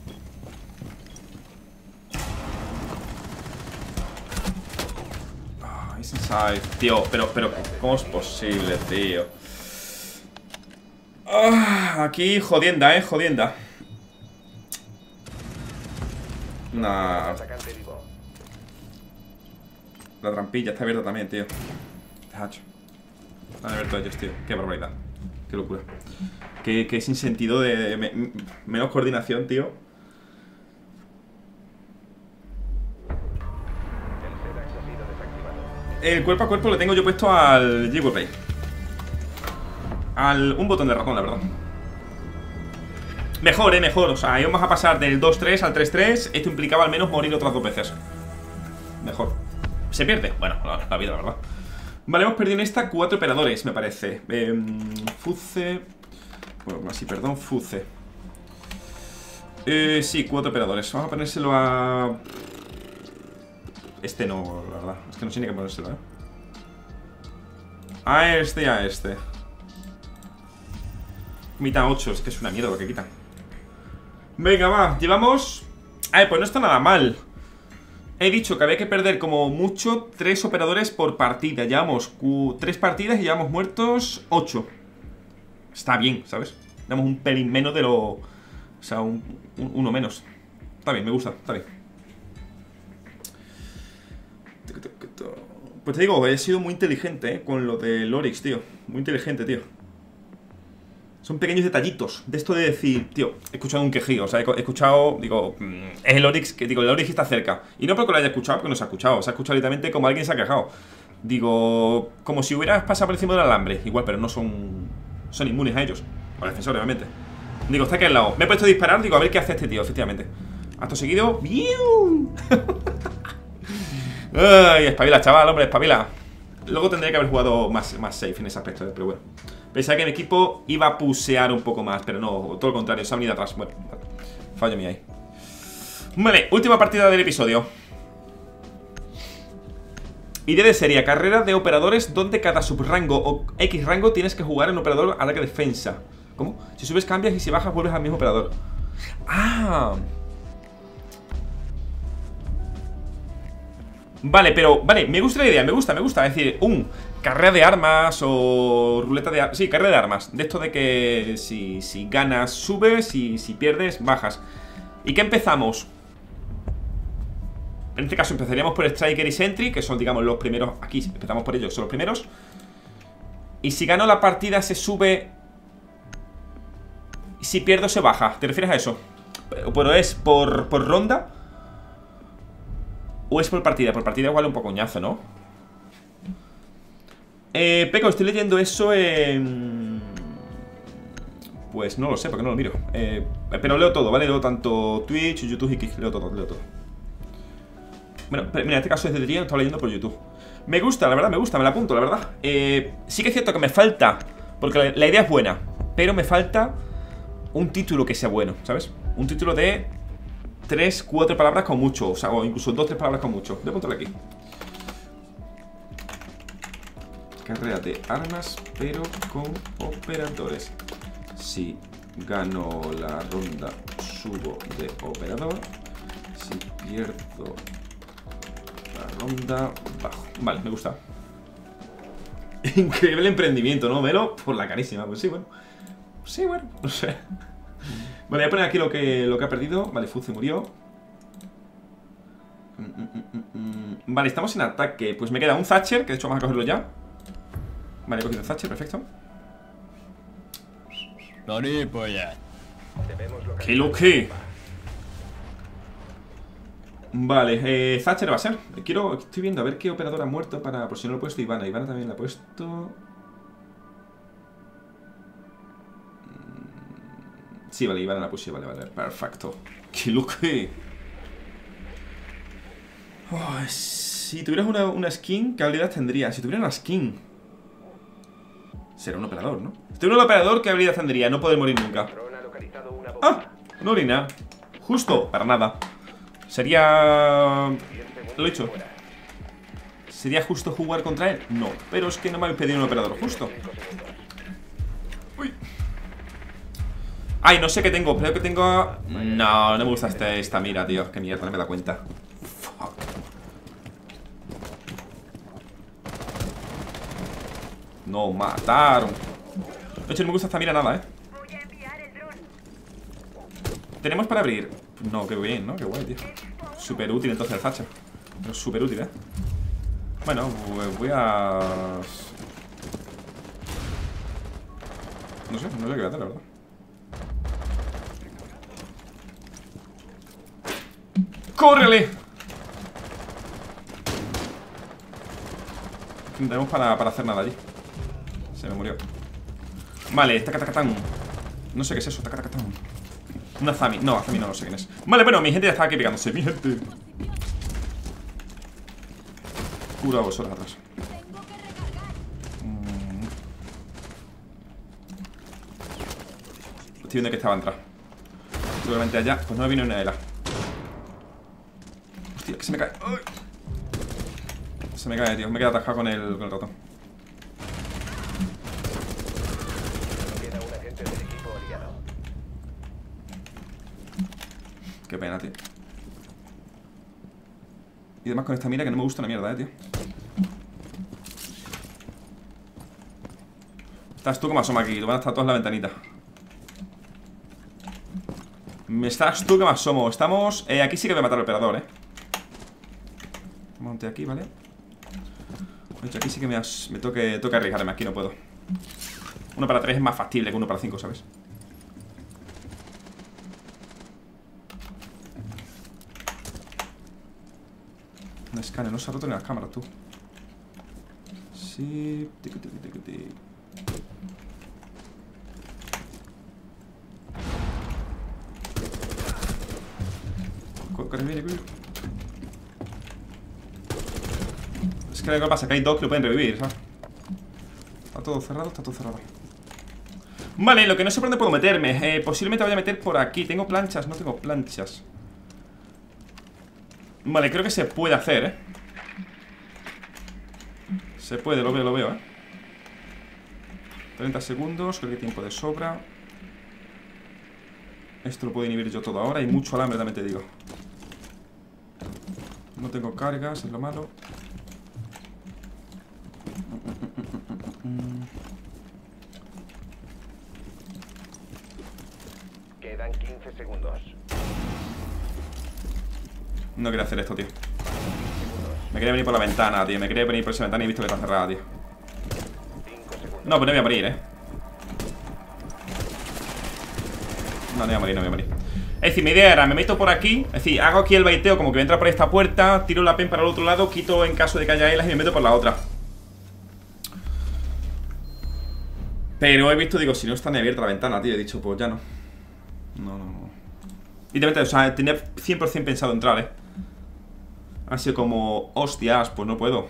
Ah, he's inside. Tío, pero, pero, ¿cómo es posible, tío? Ah, aquí jodienda, eh, jodienda. Nah. La trampilla está abierta también, tío. Hacho. Han abierto ellos, tío. Qué barbaridad. Qué locura. Qué, qué sin sentido de... Me, menos coordinación, tío. El cuerpo a cuerpo lo tengo yo puesto al G-Play. Al... un botón de ratón, la verdad. Mejor, eh, mejor. O sea, íbamos a pasar del dos tres al tres tres. Esto implicaba al menos morir otras dos veces. Mejor. ¿Se pierde? Bueno, la, la vida, la verdad. Vale, hemos perdido en esta cuatro operadores, me parece. eh, Fuce. Bueno, así, perdón, Fuce. eh, Sí, cuatro operadores. Vamos a ponérselo a... Este no, la verdad. Es que no sé ni qué ponérselo, eh. A este y a este. Mitad ocho, es que es una mierda lo que quitan. Venga, va, llevamos... Ay, pues no está nada mal. He dicho que había que perder como mucho tres operadores por partida. Llevamos tres partidas y llevamos muertos ocho. Está bien, ¿sabes? Damos un pelín menos de lo... O sea, un, un, uno menos. Está bien, me gusta, está bien. Pues te digo, he sido muy inteligente, ¿eh? Con lo del Oryx, tío. Muy inteligente, tío. Son pequeños detallitos de esto de decir, tío, he escuchado un quejío, o sea, he escuchado, digo, es el Oryx, que digo, el Oryx está cerca. Y no porque lo haya escuchado, porque no se ha escuchado, se ha escuchado literalmente como alguien se ha quejado. Digo, como si hubieras pasado por encima del alambre, igual, pero no son, son inmunes a ellos, o al defensor, obviamente. Digo, está aquí al lado, me he puesto a disparar, digo, a ver qué hace este tío, efectivamente. Acto seguido, ¡biu! Ay, espabila, chaval, hombre, espabila. Luego tendría que haber jugado más, más safe en ese aspecto, pero bueno. Pensaba que mi equipo iba a pusear un poco más, pero no, todo lo contrario, se ha venido atrás. Bueno, fallo mío ahí. Vale, última partida del episodio. Idea de serie, carrera de operadores donde cada subrango o X rango tienes que jugar en un operador a la que defensa. ¿Cómo? Si subes cambias y si bajas vuelves al mismo operador. Ah. Vale, pero, vale, me gusta la idea, me gusta, me gusta. Es decir, un carrera de armas o ruleta de armas. Sí, carrera de armas. De esto de que si, si ganas, subes y si pierdes, bajas. ¿Y qué empezamos? En este caso empezaríamos por Striker y Sentry, que son, digamos, los primeros. Aquí empezamos por ellos, son los primeros. Y si gano la partida se sube. Y si pierdo se baja. ¿Te refieres a eso? ¿Pero es por, por ronda? ¿O es por partida? Por partida igual un poco coñazo, ¿no? Eh, Peco, estoy leyendo eso en... Pues no lo sé, porque no lo miro. eh, Pero leo todo, ¿vale? Leo tanto Twitch, YouTube y Kick. Leo todo, leo todo. Bueno, pero mira, en este caso es de día, lo estaba leyendo por YouTube. Me gusta, la verdad, me gusta, me la apunto, la verdad. eh, Sí que es cierto que me falta, porque la, la idea es buena, pero me falta un título que sea bueno, ¿sabes? Un título de tres, cuatro palabras con mucho. O sea, o incluso dos, tres palabras con mucho. Voy a apuntarle aquí. Carrera de armas, pero con operadores. Si gano la ronda, subo de operador. Si pierdo la ronda, bajo. Vale, me gusta. Increíble emprendimiento, ¿no? Velo por la carísima. Pues sí, bueno. Sí, bueno, no sé. Vale, voy a poner aquí lo que, lo que ha perdido. Vale, Fuze murió. mm, mm, mm, mm. Vale, estamos en ataque. Pues me queda un Thatcher, que de hecho vamos a cogerlo ya. Vale, he cogido el Thatcher, perfecto. No ni polla. Debemos localizar ¿Qué lo que? Vale, eh, Thatcher va a ser. Quiero, estoy viendo a ver qué operador ha muerto para. Por si no lo he puesto Ivana. Ivana también la ha puesto. Sí, vale, Ivana la puse, vale, vale, perfecto. ¿Qué lo que? Oh, si tuvieras una, una skin, ¿qué habilidad tendría? Si tuviera una skin, será un operador, ¿no? Si tuviera un operador, ¿qué habilidad tendría? No poder morir nunca. Dron ha localizado una bomba. ¡Ah! No orina. Justo, para nada. Sería... Lo he dicho. ¿Sería justo jugar contra él? No, pero es que no me habéis pedido un operador justo. Uy. Ay, no sé qué tengo, creo que tengo... No, no me gusta este, esta mira, tío. Qué mierda, no me da cuenta. Fuck. No mataron. De hecho, no me gusta esta mira nada, eh. ¿Tenemos para abrir? No, qué bien, ¿no? Qué guay, tío. Súper útil entonces el Thatcher. Pero súper útil, ¿eh? Bueno, pues voy a... No sé, no sé qué hacer, la verdad. ¡Córrele! No tenemos para, para hacer nada allí. Se me murió. Vale, tacatacatán. No sé qué es eso, tacatacatán. Una Zami, no, Zami no, no sé quién es. Vale, bueno, mi gente ya está aquí pegándose. Mi gente. Cura vosotros atrás. mm. Estoy viendo que estaba atrás. Seguramente allá, pues no me vino una de las. Hostia, que se me cae. ¡Ay! Se me cae, tío, me queda atascado con el, con el ratón. Queda un agente del equipo aliado. Qué pena, tío. Y además con esta mira que no me gusta una mierda, eh, tío. Estás tú como asoma aquí, tú van a estar todas las ventanitas. Me estás tú que me asomo. Estamos... Eh, aquí sí que voy a matar al operador, eh. Monte aquí, ¿vale? De hecho, aquí sí que me, as... me toque, toque arriesgarme. Aquí no puedo. Uno para tres es más factible que uno para cinco, ¿sabes? Un escáner, no se ha roto ni las cámaras, tú. Sí. Tiqui, tiqui, tiqui, tiqui. Corre, viene, viene. Es que lo que pasa es que hay dos que lo pueden revivir, ¿sabes? Está todo cerrado, está todo cerrado. Vale, lo que no sé por dónde puedo meterme. eh, Posiblemente voy a meter por aquí. ¿Tengo planchas? No tengo planchas. Vale, creo que se puede hacer, ¿eh? Se puede, lo veo, lo veo, ¿eh? treinta segundos, creo que tiempo de sobra. Esto lo puedo inhibir yo todo ahora. Y mucho alambre, también te digo. No tengo cargas, es lo malo. Quedan quince segundos. No quería hacer esto, tío. Me quería venir por la ventana, tío. Me quería venir por esa ventana y he visto que está cerrada, tío. No, pues no voy a morir, eh. No, no voy a morir, no voy a morir. Es decir, mi idea era, me meto por aquí. Es decir, hago aquí el baiteo como que voy a entrar por esta puerta. Tiro la pen para el otro lado, quito en caso de que haya elas y me meto por la otra. Pero he visto, digo, si no está ni abierta la ventana, tío. He dicho, pues ya no. No, no, no. Y de o sea, tenía cien por cien pensado entrar, eh. Ha sido como, hostias, pues no puedo.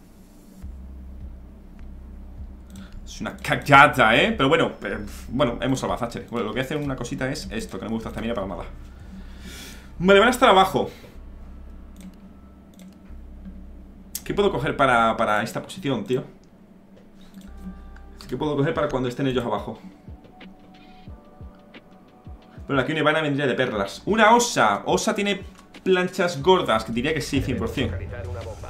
Es una cagada, ¿eh? Pero bueno, eh, bueno, hemos salvado a Thatcher. Bueno, lo que hace una cosita es esto, que no me gusta esta mira para nada. Vale, van a estar abajo. ¿Qué puedo coger para, para esta posición, tío? ¿Qué puedo coger para cuando estén ellos abajo? Pero aquí una Ivana vendría de perlas. Una Osa. Osa tiene planchas gordas, que diría que sí, cien por cien. Localizar una bomba.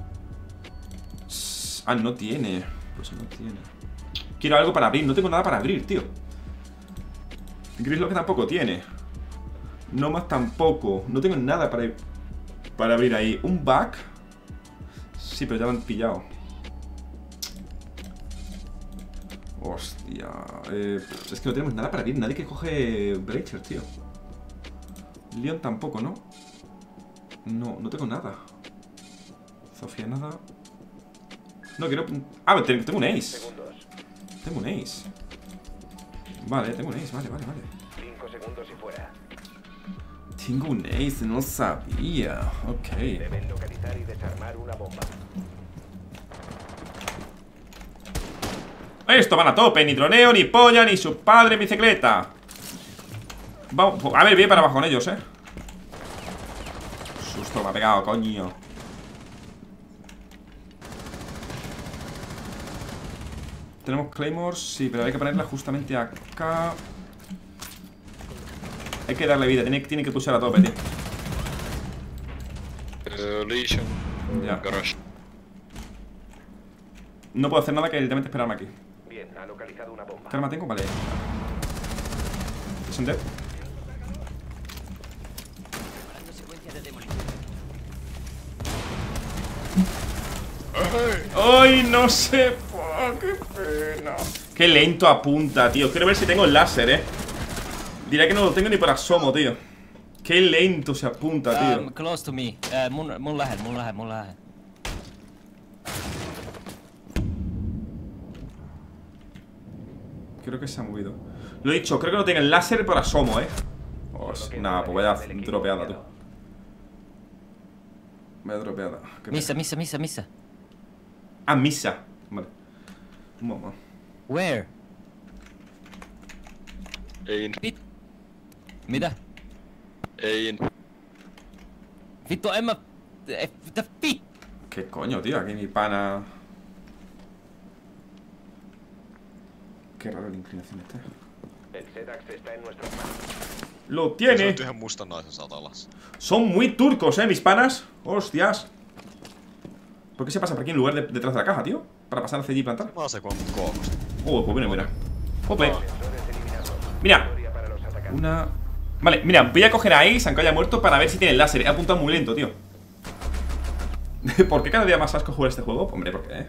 Ah, no tiene. Pues no tiene. Quiero algo para abrir. No tengo nada para abrir, tío. Gris lo que tampoco tiene. No más tampoco. No tengo nada para, para abrir ahí. Un back. Sí, pero ya lo han pillado. Hostia. Hostia. Eh, es que no tenemos nada para abrir. Nadie que coge Breacher, tío. Leon tampoco, ¿no? No, no tengo nada. Sofía, nada. No, quiero... Ah, tengo un ace. Segundos. Tengo un ace. Vale, tengo un ace, vale, vale, vale. cinco segundos y fuera. Tengo un ace, no sabía. Ok. Deben localizar y desarmar una bomba. Esto van a tope, ni troneo, ni polla, ni su padre en bicicleta. Vamos, a ver, bien para abajo con ellos, eh. Susto me ha pegado, coño. Tenemos claymores, sí, pero hay que ponerla justamente acá. Hay que darle vida, tiene, tiene que pulsar a tope, tío. Uh, Legion. Ya. Garage. No puedo hacer nada que literalmente esperarme aquí. Bien, ha localizado una bomba. ¿Qué arma tengo? Vale. ¿Es un dead? ¡Ay, no sé! Oh, ¡qué pena! ¡Qué lento apunta, tío! Quiero ver si tengo el láser, eh. Diré que no lo tengo ni por asomo, tío. ¡Qué lento se apunta, tío! Um, close to me. Uh, moon, moon lahat, moon lahat, moon lahat. Creo que se ha movido. Lo he dicho, creo que no tengo el láser por asomo, eh. Oh, nada, pues vaya dropeada, tú. Vaya dropeada. Qué Misa, pena. misa, misa, misa. Ah, misa. Vale. Mamá. Where? Ein. Vit. Mitä? Ein. Vittu, en mä... eh, Mitä vit? ¿Qué coño, tío? Aquí mi pana... Qué raro la inclinación este. El Sedax está en nuestras manos. ¡Lo Se tiene! on ihan mustan naisen satalas. Son muy turcos, eh, mis panas. Hostias. ¿Por qué se pasa por aquí en lugar de detrás de la caja, tío? Para pasar hacia allí y plantar. Mä se kun kookosta. Oh, pues mira, mira. Ope. Sensores eliminados. Mira. Victoria para los atacantes. Una... Vale, mira, voy a coger a Ace, aunque haya muerto, para ver si tiene el láser. He apuntado muy lento, tío. ¿Por qué cada día más asco jugar este juego? Hombre, ¿por qué?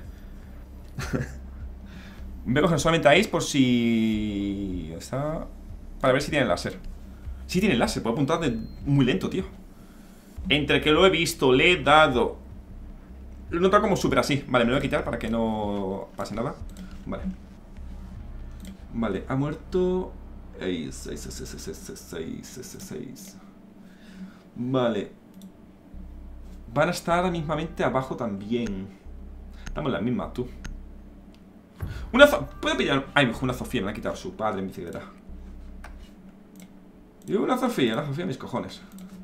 Voy a coger solamente a Ace por si... Está... Para ver si tiene el láser. Sí tiene el láser, puedo apuntar de... muy lento, tío. Entre que lo he visto, le he dado... Lo he notado como súper así. Vale, me lo voy a quitar para que no pase nada. Vale. Vale, ha muerto... Ace, Ace, Ace, Ace, Ace, Ace, Ace, Ace, Ace. Vale. Van a estar mismamente abajo también. Estamos en las mismas, tú. Una zo... ¿Puedo pillar? Ay, una Sofía, me la ha quitado su padre en bicicleta. Yo una Sofía, una Sofía mis cojones.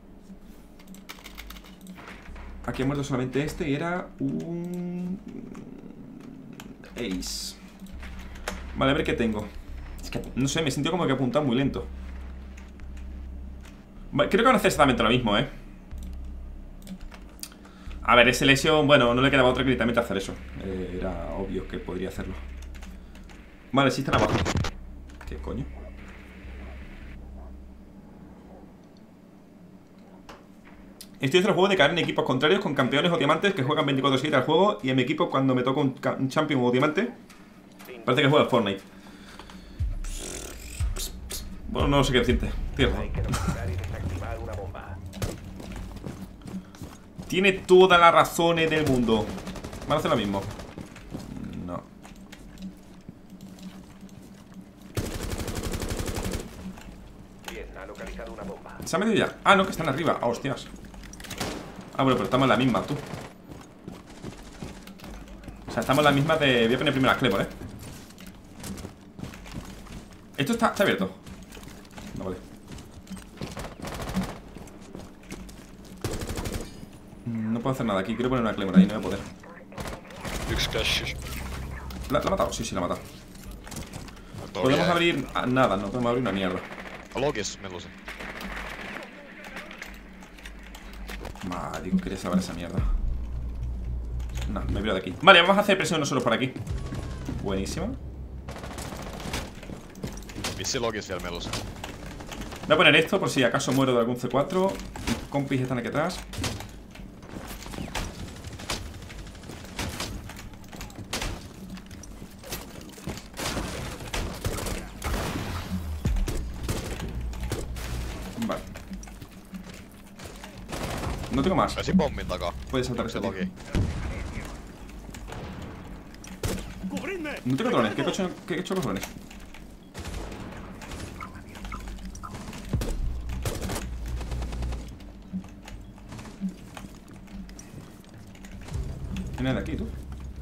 Aquí ha muerto solamente este y era un... Ace. Vale, a ver qué tengo. Es que, no sé, me he sentido como que he apuntado muy lento. Vale, creo que van a hacer exactamente lo mismo, eh. A ver, ese lesión, bueno, no le quedaba otra que literalmente hacer eso. eh, Era obvio que podría hacerlo. Vale, sí están abajo. ¿Qué coño? Estoy haciendo el juego de caer en equipos contrarios con campeones o diamantes que juegan veinticuatro siete al juego. Y en mi equipo, cuando me toca un, un champion o diamante, parece que juega al Fortnite. Bueno, no sé qué decirte. Tienes razón. Hay que localizar y desactivar una bomba. Tiene todas las razones del mundo. Van a hacer lo mismo. No. Bien, ha localizado una bomba. ¿Se ha metido ya? Ah, no, que están arriba. Ah, hostias. Ah, bueno, pero estamos en la misma, tú. O sea, estamos en la misma de... Voy a poner primero a Clever, eh. Esto está, está abierto. No, vale. No puedo hacer nada aquí. Quiero poner una Clever ahí, no voy a poder. Yksi cash. ¿La, ¿La ha matado? Sí, sí, la ha matado. Podemos abrir... ah, nada, no podemos abrir una mierda. Logis, melusi. Madre, digo, quería saber esa mierda. No, me viro de aquí. Vale, vamos a hacer presión nosotros por aquí. Buenísima. Missi logis vielä melusi. Voy a poner esto por si acaso muero de algún C cuatro. Mis compis están aquí atrás. Vale. No tengo más. Vesi pommin takaa. Puedes saltar ese Se tío. logi. No tengo drones. ¿Qué coche, qué he hecho los drones? Viene de aquí, tú.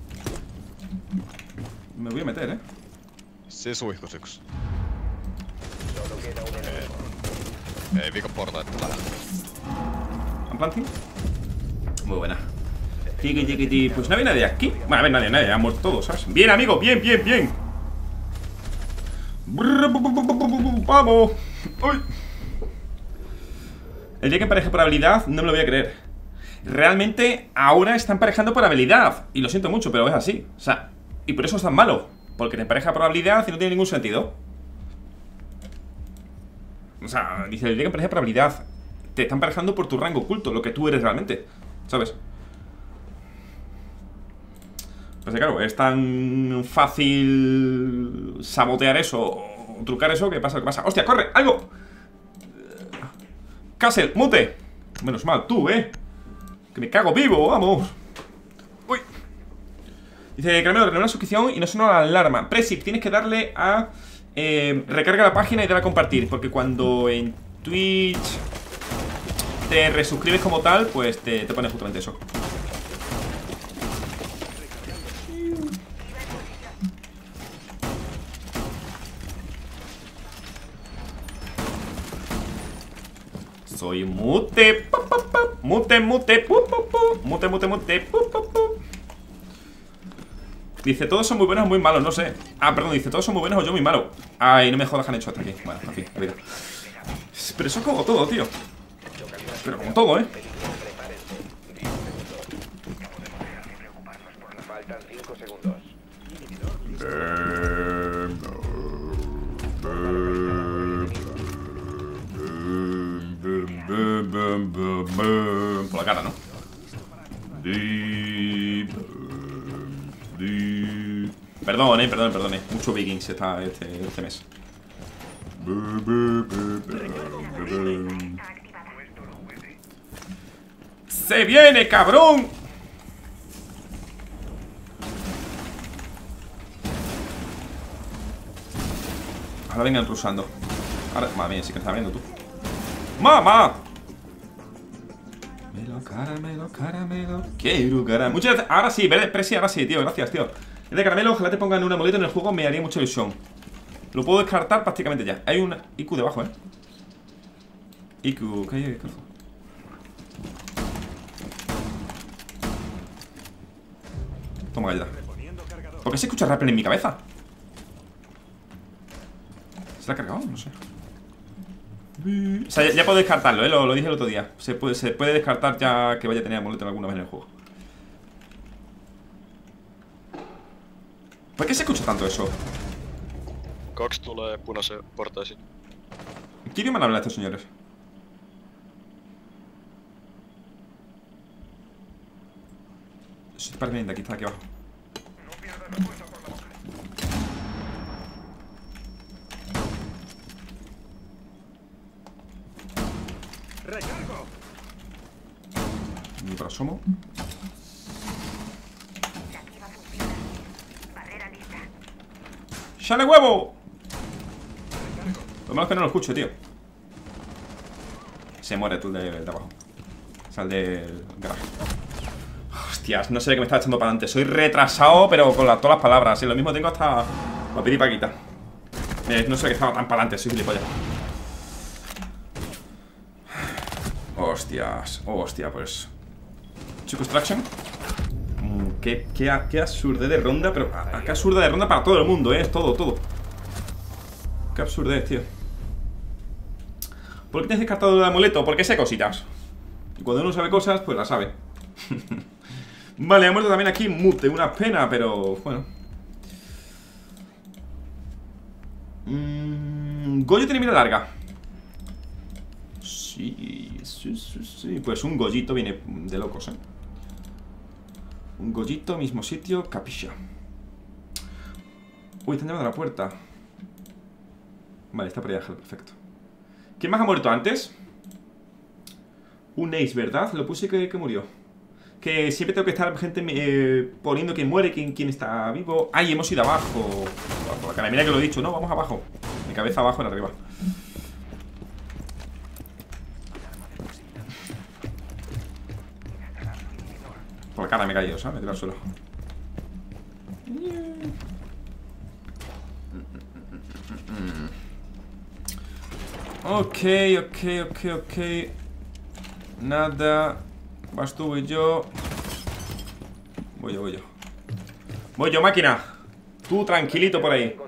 Me voy a meter, eh. Se suihkus yks. Solo queda un enemigo. Ei viikon portaita lähellä. ¿Han planting? Muy buena. Tiki, tiki, tiki. Pues no había nadie aquí. Bueno, a ver, nadie, nadie. Han muerto todos, ¿sabes? Bien, amigo. Bien, bien, bien. Vamos. Uy. El día que empareje por habilidad, no me lo voy a creer. Realmente ahora está emparejando por habilidad. Y lo siento mucho, pero es así. O sea, y por eso es tan malo. Porque te empareja por habilidad y no tiene ningún sentido. O sea, dice el día que empareje por habilidad. Te está emparejando por tu rango oculto, lo que tú eres realmente, ¿sabes? Pues claro, es tan fácil sabotear eso o trucar eso que pasa lo que pasa. ¡Hostia, corre! ¡Algo! Castle, mute. Menos mal, tú, ¿eh? Que me cago vivo, vamos. Uy. Dice, Caramelo, renueva la suscripción y no suena la alarma. Presip, tienes que darle a eh, recarga la página y darle a compartir. Porque cuando en Twitch te resuscribes como tal, pues te, te pone justamente eso. Soy mute, pa, pa, pa. Mute, mute, pu, pu, pu. Mute, mute, mute, pu, pu, pu. Dice, todos son muy buenos o muy malos, no sé. Ah, perdón, dice, todos son muy buenos o yo muy malo. Ay, no me jodas que han hecho hasta aquí. Bueno, en fin, olvido. Pero eso es como todo, tío. Pero como todo, ¿eh? Faltan cinco segundos. Por la cara, ¿no? Perdón, eh, perdón, perdón, eh. Mucho Vikings está este, este mes. ¡Se viene, cabrón! Ahora vengan rusando. Ahora, madre mía, sí que está viendo tú. ¡Mamá! Caramelo, caramelo, caramelo. Quiero caramelo. Muchas gracias. Ahora sí, verde, presi, ahora sí, tío. Gracias, tío. Es de caramelo, ojalá te pongan un amuleto en el juego, me haría mucha ilusión. Lo puedo descartar prácticamente ya. Hay un I Q debajo, eh. I Q, ¿qué hay? ¿Qué fue? Toma galleta. ¿Por qué se escucha rappel en mi cabeza? ¿Se la ha cargado? No sé. O sea, ya, ya puedo descartarlo, ¿eh? Lo, lo dije el otro día. Se puede, se puede descartar ya que vaya a tener amuleto alguna vez en el juego. ¿Por qué se escucha tanto eso? Kaksi tulee punaisen portaisin. ¿Qué idioma hablan estos señores? Eso es para de aquí, está aquí abajo. ¡Recargo! Ni por asomo. ¡Sale huevo! Lo malo es que no lo escucho, tío. Se muere tú de, de abajo. Sal del garaje. Hostias, no sé de qué me estaba echando para adelante. Soy retrasado, pero con la, todas las palabras. Y lo mismo tengo hasta para pedir paquita. Eh, no sé de qué estaba tan para adelante, soy gilipollas. Hostias, hostia, pues. Chico Extraction. Mm, qué, qué, qué absurdez de ronda, pero a, qué absurda de ronda para todo el mundo, eh. Es todo, todo. Qué absurdez, tío. ¿Por qué tienes descartado el amuleto? Porque sé cositas. Y cuando uno sabe cosas, pues las sabe. Vale, ha muerto también aquí Mute. Una pena, pero bueno. Mm, Goyo tiene mira larga. Sí, sí, sí, sí. Pues un Goyito viene de locos, eh. Un Goyito, mismo sitio, capisha. Uy, están llamando a la puerta. Vale, está por ahí, perfecto. ¿Quién más ha muerto antes? Un Ace, ¿verdad? Lo puse que, que murió. Que siempre tengo que estar gente eh, poniendo quién muere, quién, quién está vivo. ¡Ay, hemos ido abajo! Por la cara, mira que lo he dicho, no, vamos abajo. Mi cabeza abajo en arriba. Por la cara me he caído, ¿sabes? Me he tirado al suelo. Ok, ok, ok, ok. Nada. Vas tú, voy yo. Voy yo, voy yo. Voy yo, máquina. Tú tranquilito por ahí.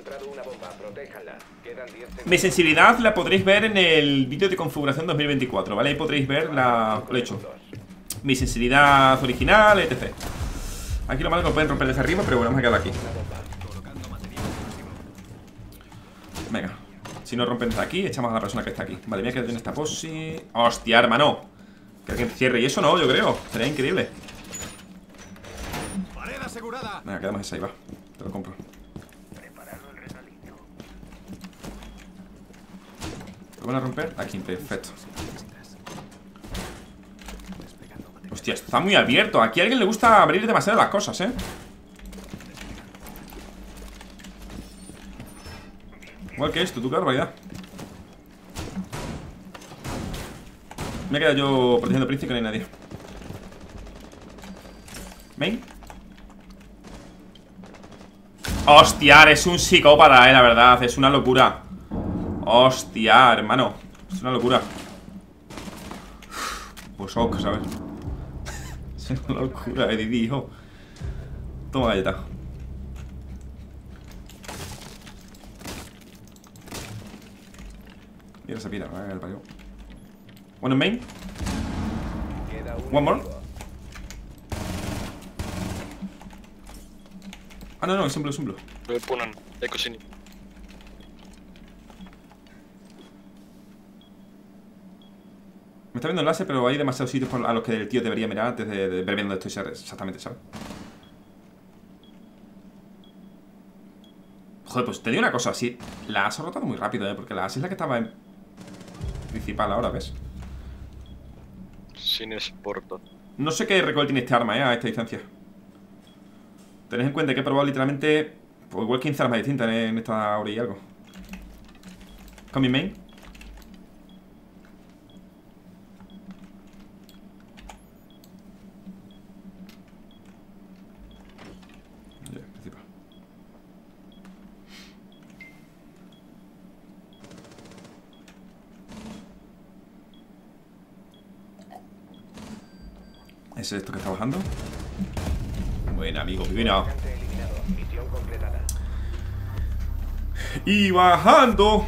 Mi sensibilidad la podréis ver en el vídeo de configuración dos mil veinticuatro, ¿vale? Ahí podréis ver la... lo hecho. Mi sensibilidad original, etcétera. Aquí lo malo es que lo pueden romper desde arriba, pero bueno, vamos a quedar aquí. Venga. Si no rompen desde aquí, echamos a la persona que está aquí. Vale, mira que tiene esta posi. ¡Hostia, hermano! Que alguien cierre. Y eso no, yo creo. Sería increíble. Venga, quedamos esa ahí, va. Te lo compro. ¿Lo van a romper? Aquí, perfecto. Hostia, esto está muy abierto. Aquí a alguien le gusta abrir demasiado las cosas, ¿eh? Igual que esto, tú, qué barbaridad. Me he quedado yo protegiendo príncipe, que no hay nadie. ¿Main? Hostia, es un psicópata, eh, la verdad. Es una locura. Hostia, hermano. Es una locura. Pues ok, ¿sabes? Es una locura, eh, hijo. Toma galleta. Mira esa pira, el parió. One in main. One more. Ah, no, no, es un blue, es un blue. Punan, ecco sini. Me está viendo el láser, pero hay demasiados sitios por a los que el tío debería mirar antes de, de ver bien dónde estoy exactamente, ¿sabes? Joder, pues te digo una cosa, sí. La has rotado muy rápido, ¿eh? Porque la as es la que estaba en principal ahora, ¿ves? Sin exporto. No sé qué recoil tiene este arma, ¿eh? A esta distancia. Tened en cuenta que he probado literalmente pues igual quince armas distintas en, en esta hora y algo. Coming main. Yeah, principal. ¿Es esto que está bajando? Buen amigo, divino. Y bajando.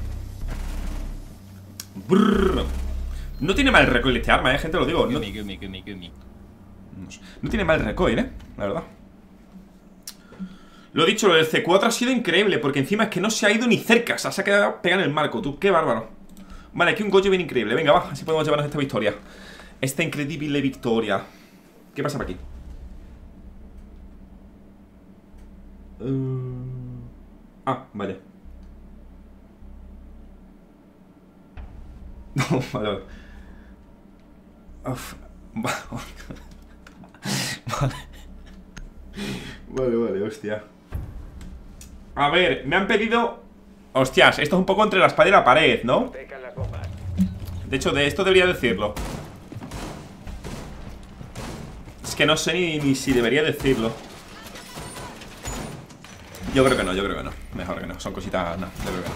Brrr. No tiene mal recoil este arma, eh, gente, lo digo. No, Gimme, gimme, gimme, gimme. no tiene mal recoil, eh, la verdad. Lo dicho, lo del C cuatro ha sido increíble, porque encima es que no se ha ido ni cerca. O sea, se ha quedado pegado en el marco, tú, qué bárbaro. Vale, aquí un Gojo bien increíble. Venga, va, así podemos llevarnos esta victoria. Esta increíble victoria. ¿Qué pasa por aquí? Uh... Ah, vale. No, vale. Uf. Vale. Vale, vale, hostia. A ver, me han pedido... Hostias, esto es un poco entre la espada y la pared, ¿no? De hecho, de esto debería decirlo. Es que no sé ni, ni si debería decirlo. Yo creo que no, yo creo que no. Mejor que no, son cositas... No, yo creo que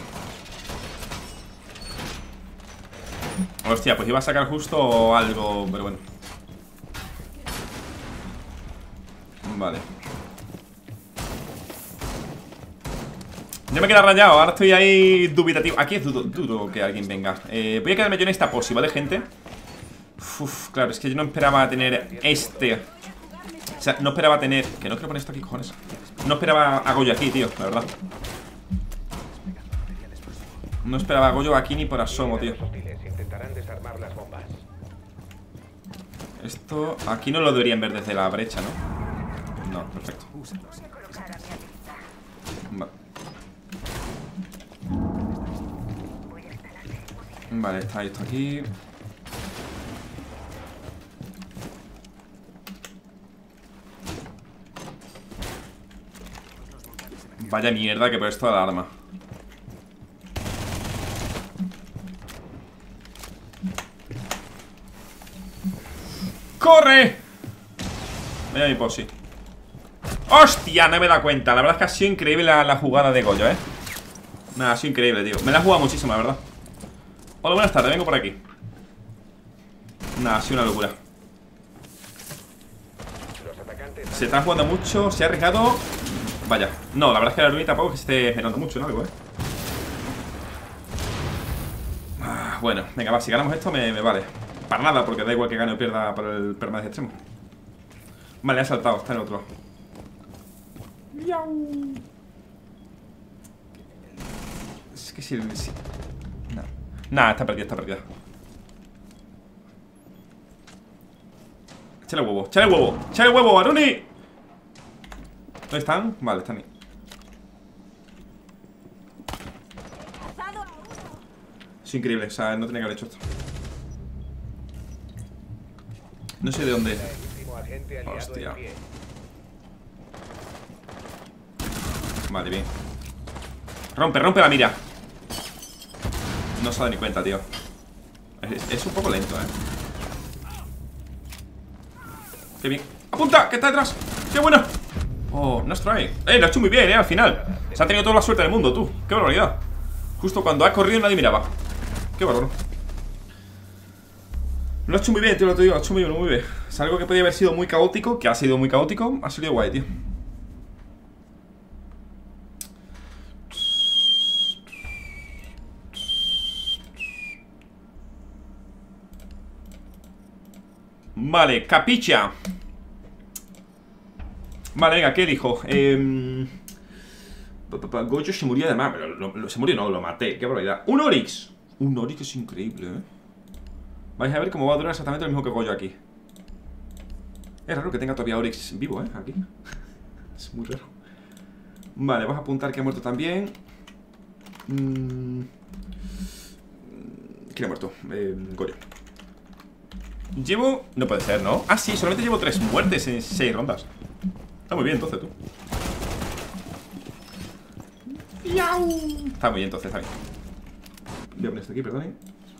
no. Hostia, pues iba a sacar justo algo, pero bueno. Vale. Ya me queda rayado, ahora estoy ahí dubitativo. Aquí es dudo, dudo que alguien venga. eh, Voy a quedarme yo en esta posi, ¿vale, gente? Uf, claro, es que yo no esperaba tener este. O sea, no esperaba tener... Que no quiero poner esto aquí, cojones. No esperaba a Goyo aquí, tío, la verdad. No esperaba a Goyo aquí ni por asomo, tío. Esto... Aquí no lo deberían ver desde la brecha, ¿no? No, perfecto. Vale. Vale, está esto aquí. Vaya mierda que por esto la arma. ¡Corre! Mira mi posi. ¡Hostia! No me he dado cuenta. La verdad es que ha sido increíble la, la jugada de Goyo, ¿eh? Nada, ha sido increíble, tío. Me la he jugado muchísimo, la verdad. Hola, buenas tardes. Vengo por aquí. Nada, ha sido una locura. Se está jugando mucho. Se ha arriesgado. Vaya. No, la verdad es que la Runi tampoco es que se esté generando mucho en algo, ¿eh? Ah, bueno, venga, va. Si ganamos esto me, me vale. Para nada, porque da igual que gane o pierda por el permanente extremo. Vale, ha saltado. Está en el otro lado. Miau. Es que si... si... No. Nah, está perdida, está perdida. Échale huevo, échale huevo, échale huevo, Aruni. ¿Dónde están? Vale, están ahí. Es increíble, o sea, no tenía que haber hecho esto. No sé de dónde. Hostia. Vale, bien. Rompe, rompe la mira. No se da ni cuenta, tío. Es, es un poco lento, eh. Qué bien. ¡Apunta! ¡Que está detrás! ¡Qué bueno! Oh, no strike. Eh, lo ha hecho muy bien, eh, al final. Se ha tenido toda la suerte del mundo, tú. Qué barbaridad. Justo cuando ha corrido nadie miraba. Qué bárbaro. Lo ha hecho muy bien, tío, lo te digo. Lo ha hecho muy bien, muy bien. Es algo que podía haber sido muy caótico. Que ha sido muy caótico. Ha sido guay, tío. Vale, capicha. Vale, venga, ¿qué dijo? Eh... Goyo se murió además. Pero lo, lo, se murió, no, lo maté. Qué barbaridad. Un Oryx. Un Oryx es increíble, ¿eh? Vais a ver cómo va a durar exactamente lo mismo que Goyo aquí. Es raro que tenga todavía Oryx vivo, ¿eh? Aquí. Es muy raro. Vale, vas a apuntar que ha muerto también. Mm... ¿Quién ha muerto? Eh, Goyo. Llevo... No puede ser, ¿no? Ah, sí, solamente llevo tres muertes en seis rondas. Está muy bien, entonces, tú. ¡Miau! Está muy bien, entonces, está bien. Voy a poner esto aquí, perdón.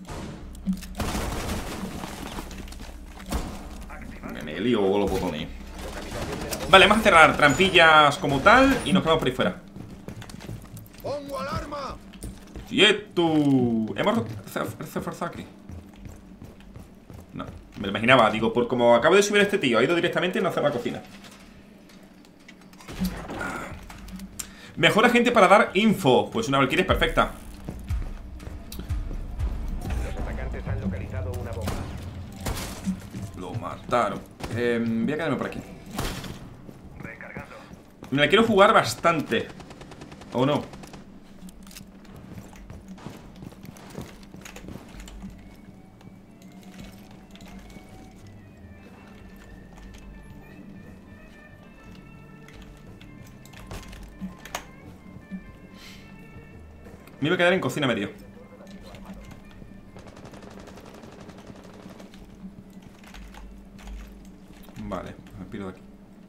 Me lío los botones. Vale, vamos a cerrar trampillas como tal y nos quedamos por ahí fuera. ¡Pongo alarma! ¡Quieto! ¿Hemos reforzado aquí? No, me lo imaginaba, digo, por como acabo de subir este tío, ha ido directamente y no hacer la cocina. Mejor agente para dar info. Pues una Valkyrie es perfecta. Los atacantes han localizado una bomba. Lo mataron. eh, Voy a quedarme por aquí. Me la quiero jugar bastante. ¿O no? Me iba a quedar en cocina medio. Vale, me piro de aquí.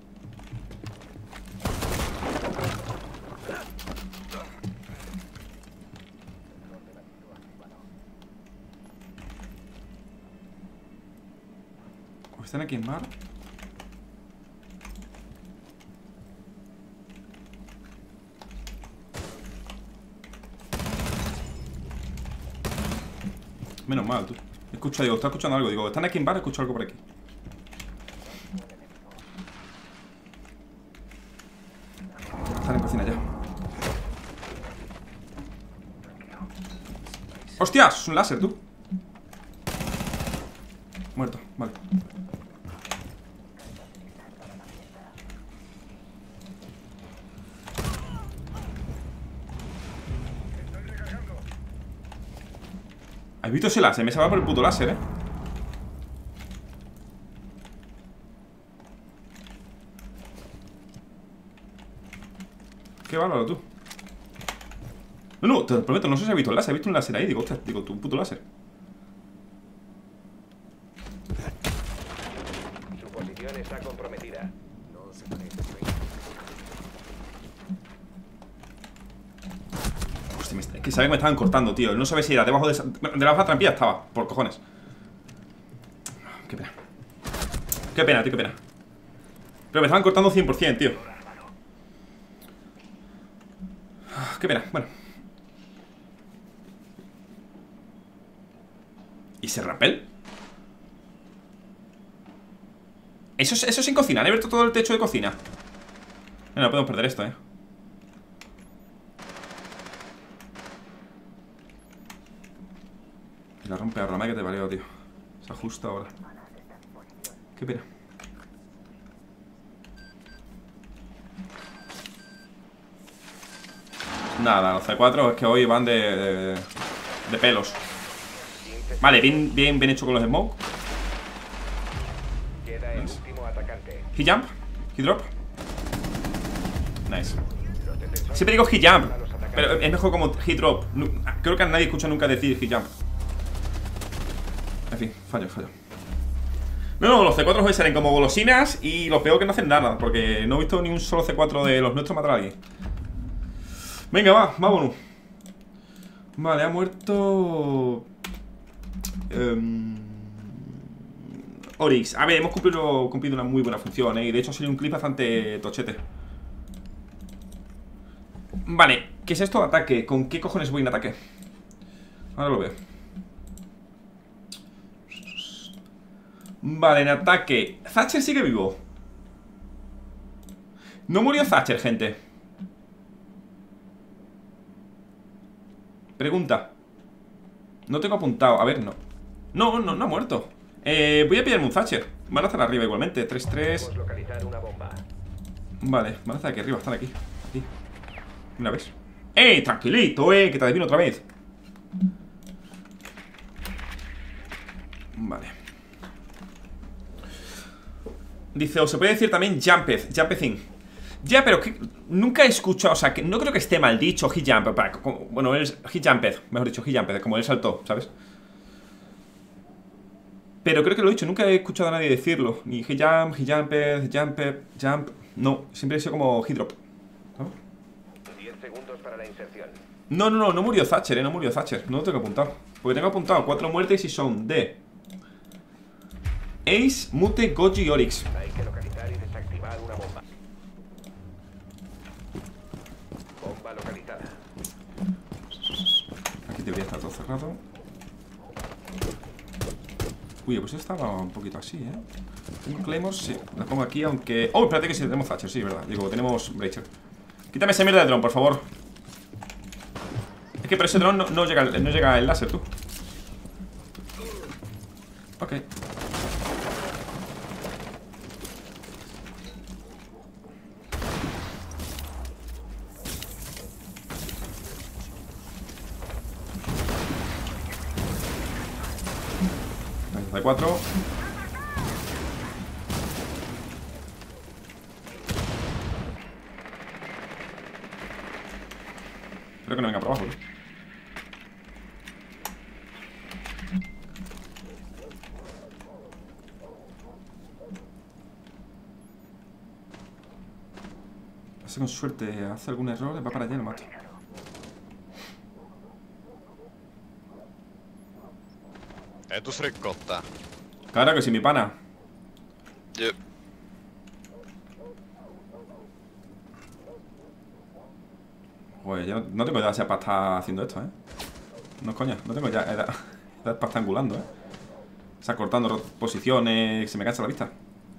¿O están aquí en mar? Menos mal, tú. Escucha, digo, está escuchando algo. Digo, están aquí en bar, escucho algo por aquí. Están en cocina ya. ¡Hostias! Es un láser, tú. Muerto, vale. ¿Has visto ese láser? Me se va por el puto láser, eh. Qué bárbaro, tú. No, no, te lo prometo, no sé si has visto el láser. He visto un láser ahí, digo, hostia, digo, tu puto láser. Su posición está comprometida. No se maneja. Hostia, me está- es que sabía que me estaban cortando, tío. No sabía si era debajo de esa... De la baja trampilla estaba, por cojones. Qué pena. Qué pena, tío, qué pena. Pero me estaban cortando cien por cien, tío. Qué pena, bueno. ¿Y ese rappel? Eso es, eso es sin cocina, he abierto todo el techo de cocina. No, no podemos perder esto, eh. Y la rompe ahora, madre que te valió, tío. Se ajusta ahora. Qué pena. Nada, los C cuatro es que hoy van de, de, de pelos. Vale, bien, bien, bien hecho con los smoke. Queda el Nice. último atacante. He jump, he drop. Nice. Los defensores Siempre digo he jump, a los atacantes. pero es mejor como he drop. Nu- Creo que a nadie escucha nunca decir he jump. En fin, fallo, fallo. No, no, los C cuatro hoy salen como golosinas. Y lo peor que no hacen nada, porque no he visto ni un solo C cuatro de los nuestros matar a alguien. Venga, va, vámonos. Vale, ha muerto um, Oryx. A ver, hemos cumplido, cumplido una muy buena función, ¿eh? Y de hecho ha sido un clip bastante tochete. Vale, ¿qué es esto de ataque? ¿Con qué cojones voy en ataque? Ahora lo veo. Vale, en ataque Thatcher sigue vivo. No murió Thatcher, gente. Pregunta. No tengo apuntado, a ver, no. No, no, no ha muerto. eh, Voy a pillarme un Thatcher. Van a estar arriba igualmente, tres tres. Debemos localizar una bomba. Vale, van a estar aquí arriba, están aquí, aquí. Una vez. ¡Eh! Tranquilito, eh, que te adivino otra vez. Vale. Dice, o se puede decir también Jumpeth, Jumpething. Ya, pero que nunca he escuchado, o sea, que no creo que esté mal dicho he jump, para, como, bueno, él, he jumped, mejor dicho, he jumped, como él saltó, ¿sabes? Pero creo que lo he dicho, nunca he escuchado a nadie decirlo. Ni he jump, he jumped, jumped, jump. No, siempre he sido como he drop, ¿no? diez segundos para la inserción. No, no, no, no murió Thatcher, eh, no murió Thatcher. No lo tengo apuntado. Porque tengo apuntado cuatro muertes y son de Ace, Mute, Goji y Oryx. Hay que localizar y desactivar una bomba. Bomba localizada. Aquí debería estar todo cerrado. Uy, pues estaba un poquito así, ¿eh? Un Claymore, sí. La pongo aquí, aunque... Oh, espérate que sí, tenemos Thatcher, sí, verdad. Digo, tenemos Breacher. Quítame esa mierda de dron, por favor. Es que por ese dron no, no, llega, el- no llega el láser, tú. Ok. De cuatro. Espero que no venga por abajo, ¿no? Si con suerte hace algún error, va para allá y lo mato. Etus rikkottaa. Claro que sí, mi pana. Jep. Pues yo no tengo edad ya para estar haciendo esto, ¿eh? No es coña, no tengo ya edad, edad para estar angulando, ¿eh? O sea, cortando ro- posiciones, se me cansa la vista.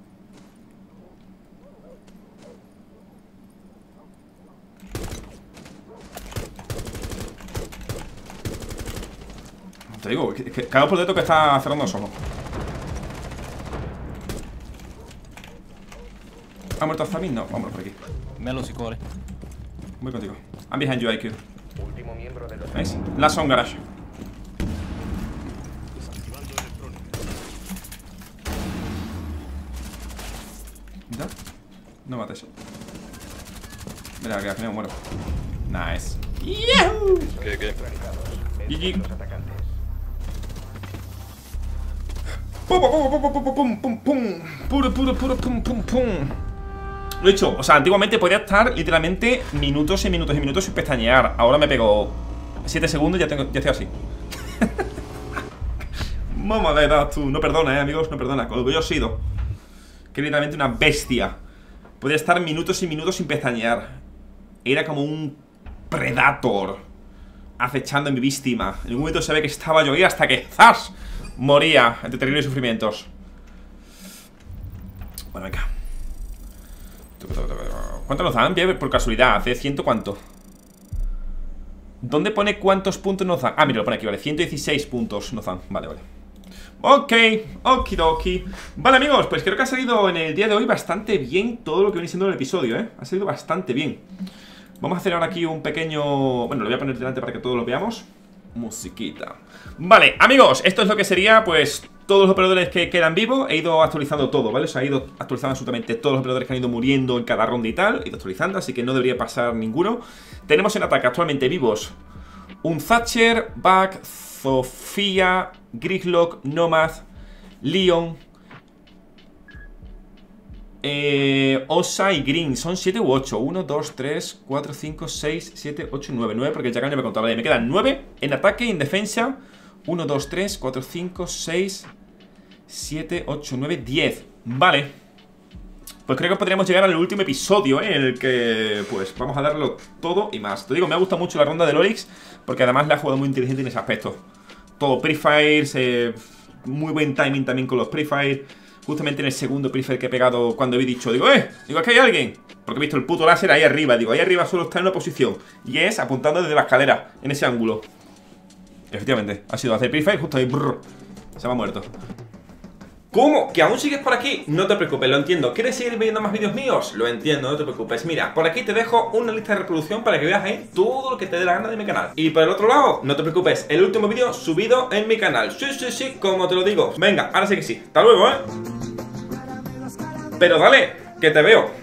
Te digo, que, que, cago por dentro que está cerrando los ojos. ¿Ha muerto Zamin? No, vámonos por aquí. Melo si corre. Voy contigo. I'm behind you, I Q. Último miembro de los... ¿Veis? Last on garage. ¿Ya? No mates. Mira, que al final muero. Nice. ¡Yahoo! Okay, okay. G G. Pum, pum, pum, pum, pum, pum, pum. Puro, puro, puro, pum, pum, pum. Lo he hecho, o sea, antiguamente podía estar literalmente minutos y minutos y minutos sin pestañear. Ahora me pego siete segundos y ya, tengo, ya estoy así. Mamá de edad, tú. No perdona, eh, amigos, no perdona. Con lo que yo he sido, que literalmente una bestia. Podía estar minutos y minutos sin pestañear. Era como un predator acechando a mi víctima. En un momento se ve que estaba yo ahí hasta que ¡zas! Moría entre terribles sufrimientos. Bueno, venga. ¿Cuánto nos dan? Por casualidad, ¿hace ciento cuánto? ¿Dónde pone cuántos puntos nos dan? Ah, mira, lo pone aquí, vale, ciento dieciséis puntos nos dan. Vale, vale. Ok, okidoki. Vale, amigos, pues creo que ha salido en el día de hoy bastante bien todo lo que viene siendo el episodio, ¿eh? Ha salido bastante bien. Vamos a hacer ahora aquí un pequeño... Bueno, lo voy a poner delante para que todos lo veamos. Musiquita. Vale, amigos, esto es lo que sería, pues, todos los operadores que quedan vivos. He ido actualizando todo, ¿vale? O sea, he ido actualizando absolutamente todos los operadores que han ido muriendo en cada ronda y tal. He ido actualizando, así que no debería pasar ninguno. Tenemos en ataque actualmente vivos un Thatcher, Buck, Sofía, Grislock, Nomad, Leon, eh, Osa y Green. Son siete u ocho. uno, dos, tres, cuatro, cinco, seis, siete, ocho, nueve. nueve porque el Jackal ya me contaba. Vale, me quedan nueve en ataque y en defensa. uno, dos, tres, cuatro, cinco, seis, siete, ocho, nueve, diez. Vale. Pues creo que podríamos llegar al último episodio, ¿eh? En el que, pues, vamos a darlo todo y más. Te digo, me ha gustado mucho la ronda de Lorix, porque además la ha jugado muy inteligente en ese aspecto. Todo pre-fires, eh, muy buen timing también con los pre-fires. Justamente en el segundo pre-fire que he pegado, cuando he dicho, digo, ¡eh! Digo, aquí hay alguien. Porque he visto el puto láser ahí arriba. Digo, ahí arriba solo está en una posición. Y es apuntando desde la escalera, en ese ángulo. Efectivamente, ha sido hacer pre-fire justo ahí. Brrr, se me ha muerto. ¿Cómo? ¿Que aún sigues por aquí? No te preocupes, lo entiendo. ¿Quieres seguir viendo más vídeos míos? Lo entiendo, no te preocupes. Mira, por aquí te dejo una lista de reproducción para que veas ahí todo lo que te dé la gana de mi canal. Y por el otro lado, no te preocupes, el último vídeo subido en mi canal. Sí, sí, sí, como te lo digo. Venga, ahora sí que sí. Hasta luego, ¿eh? Pero dale, que te veo.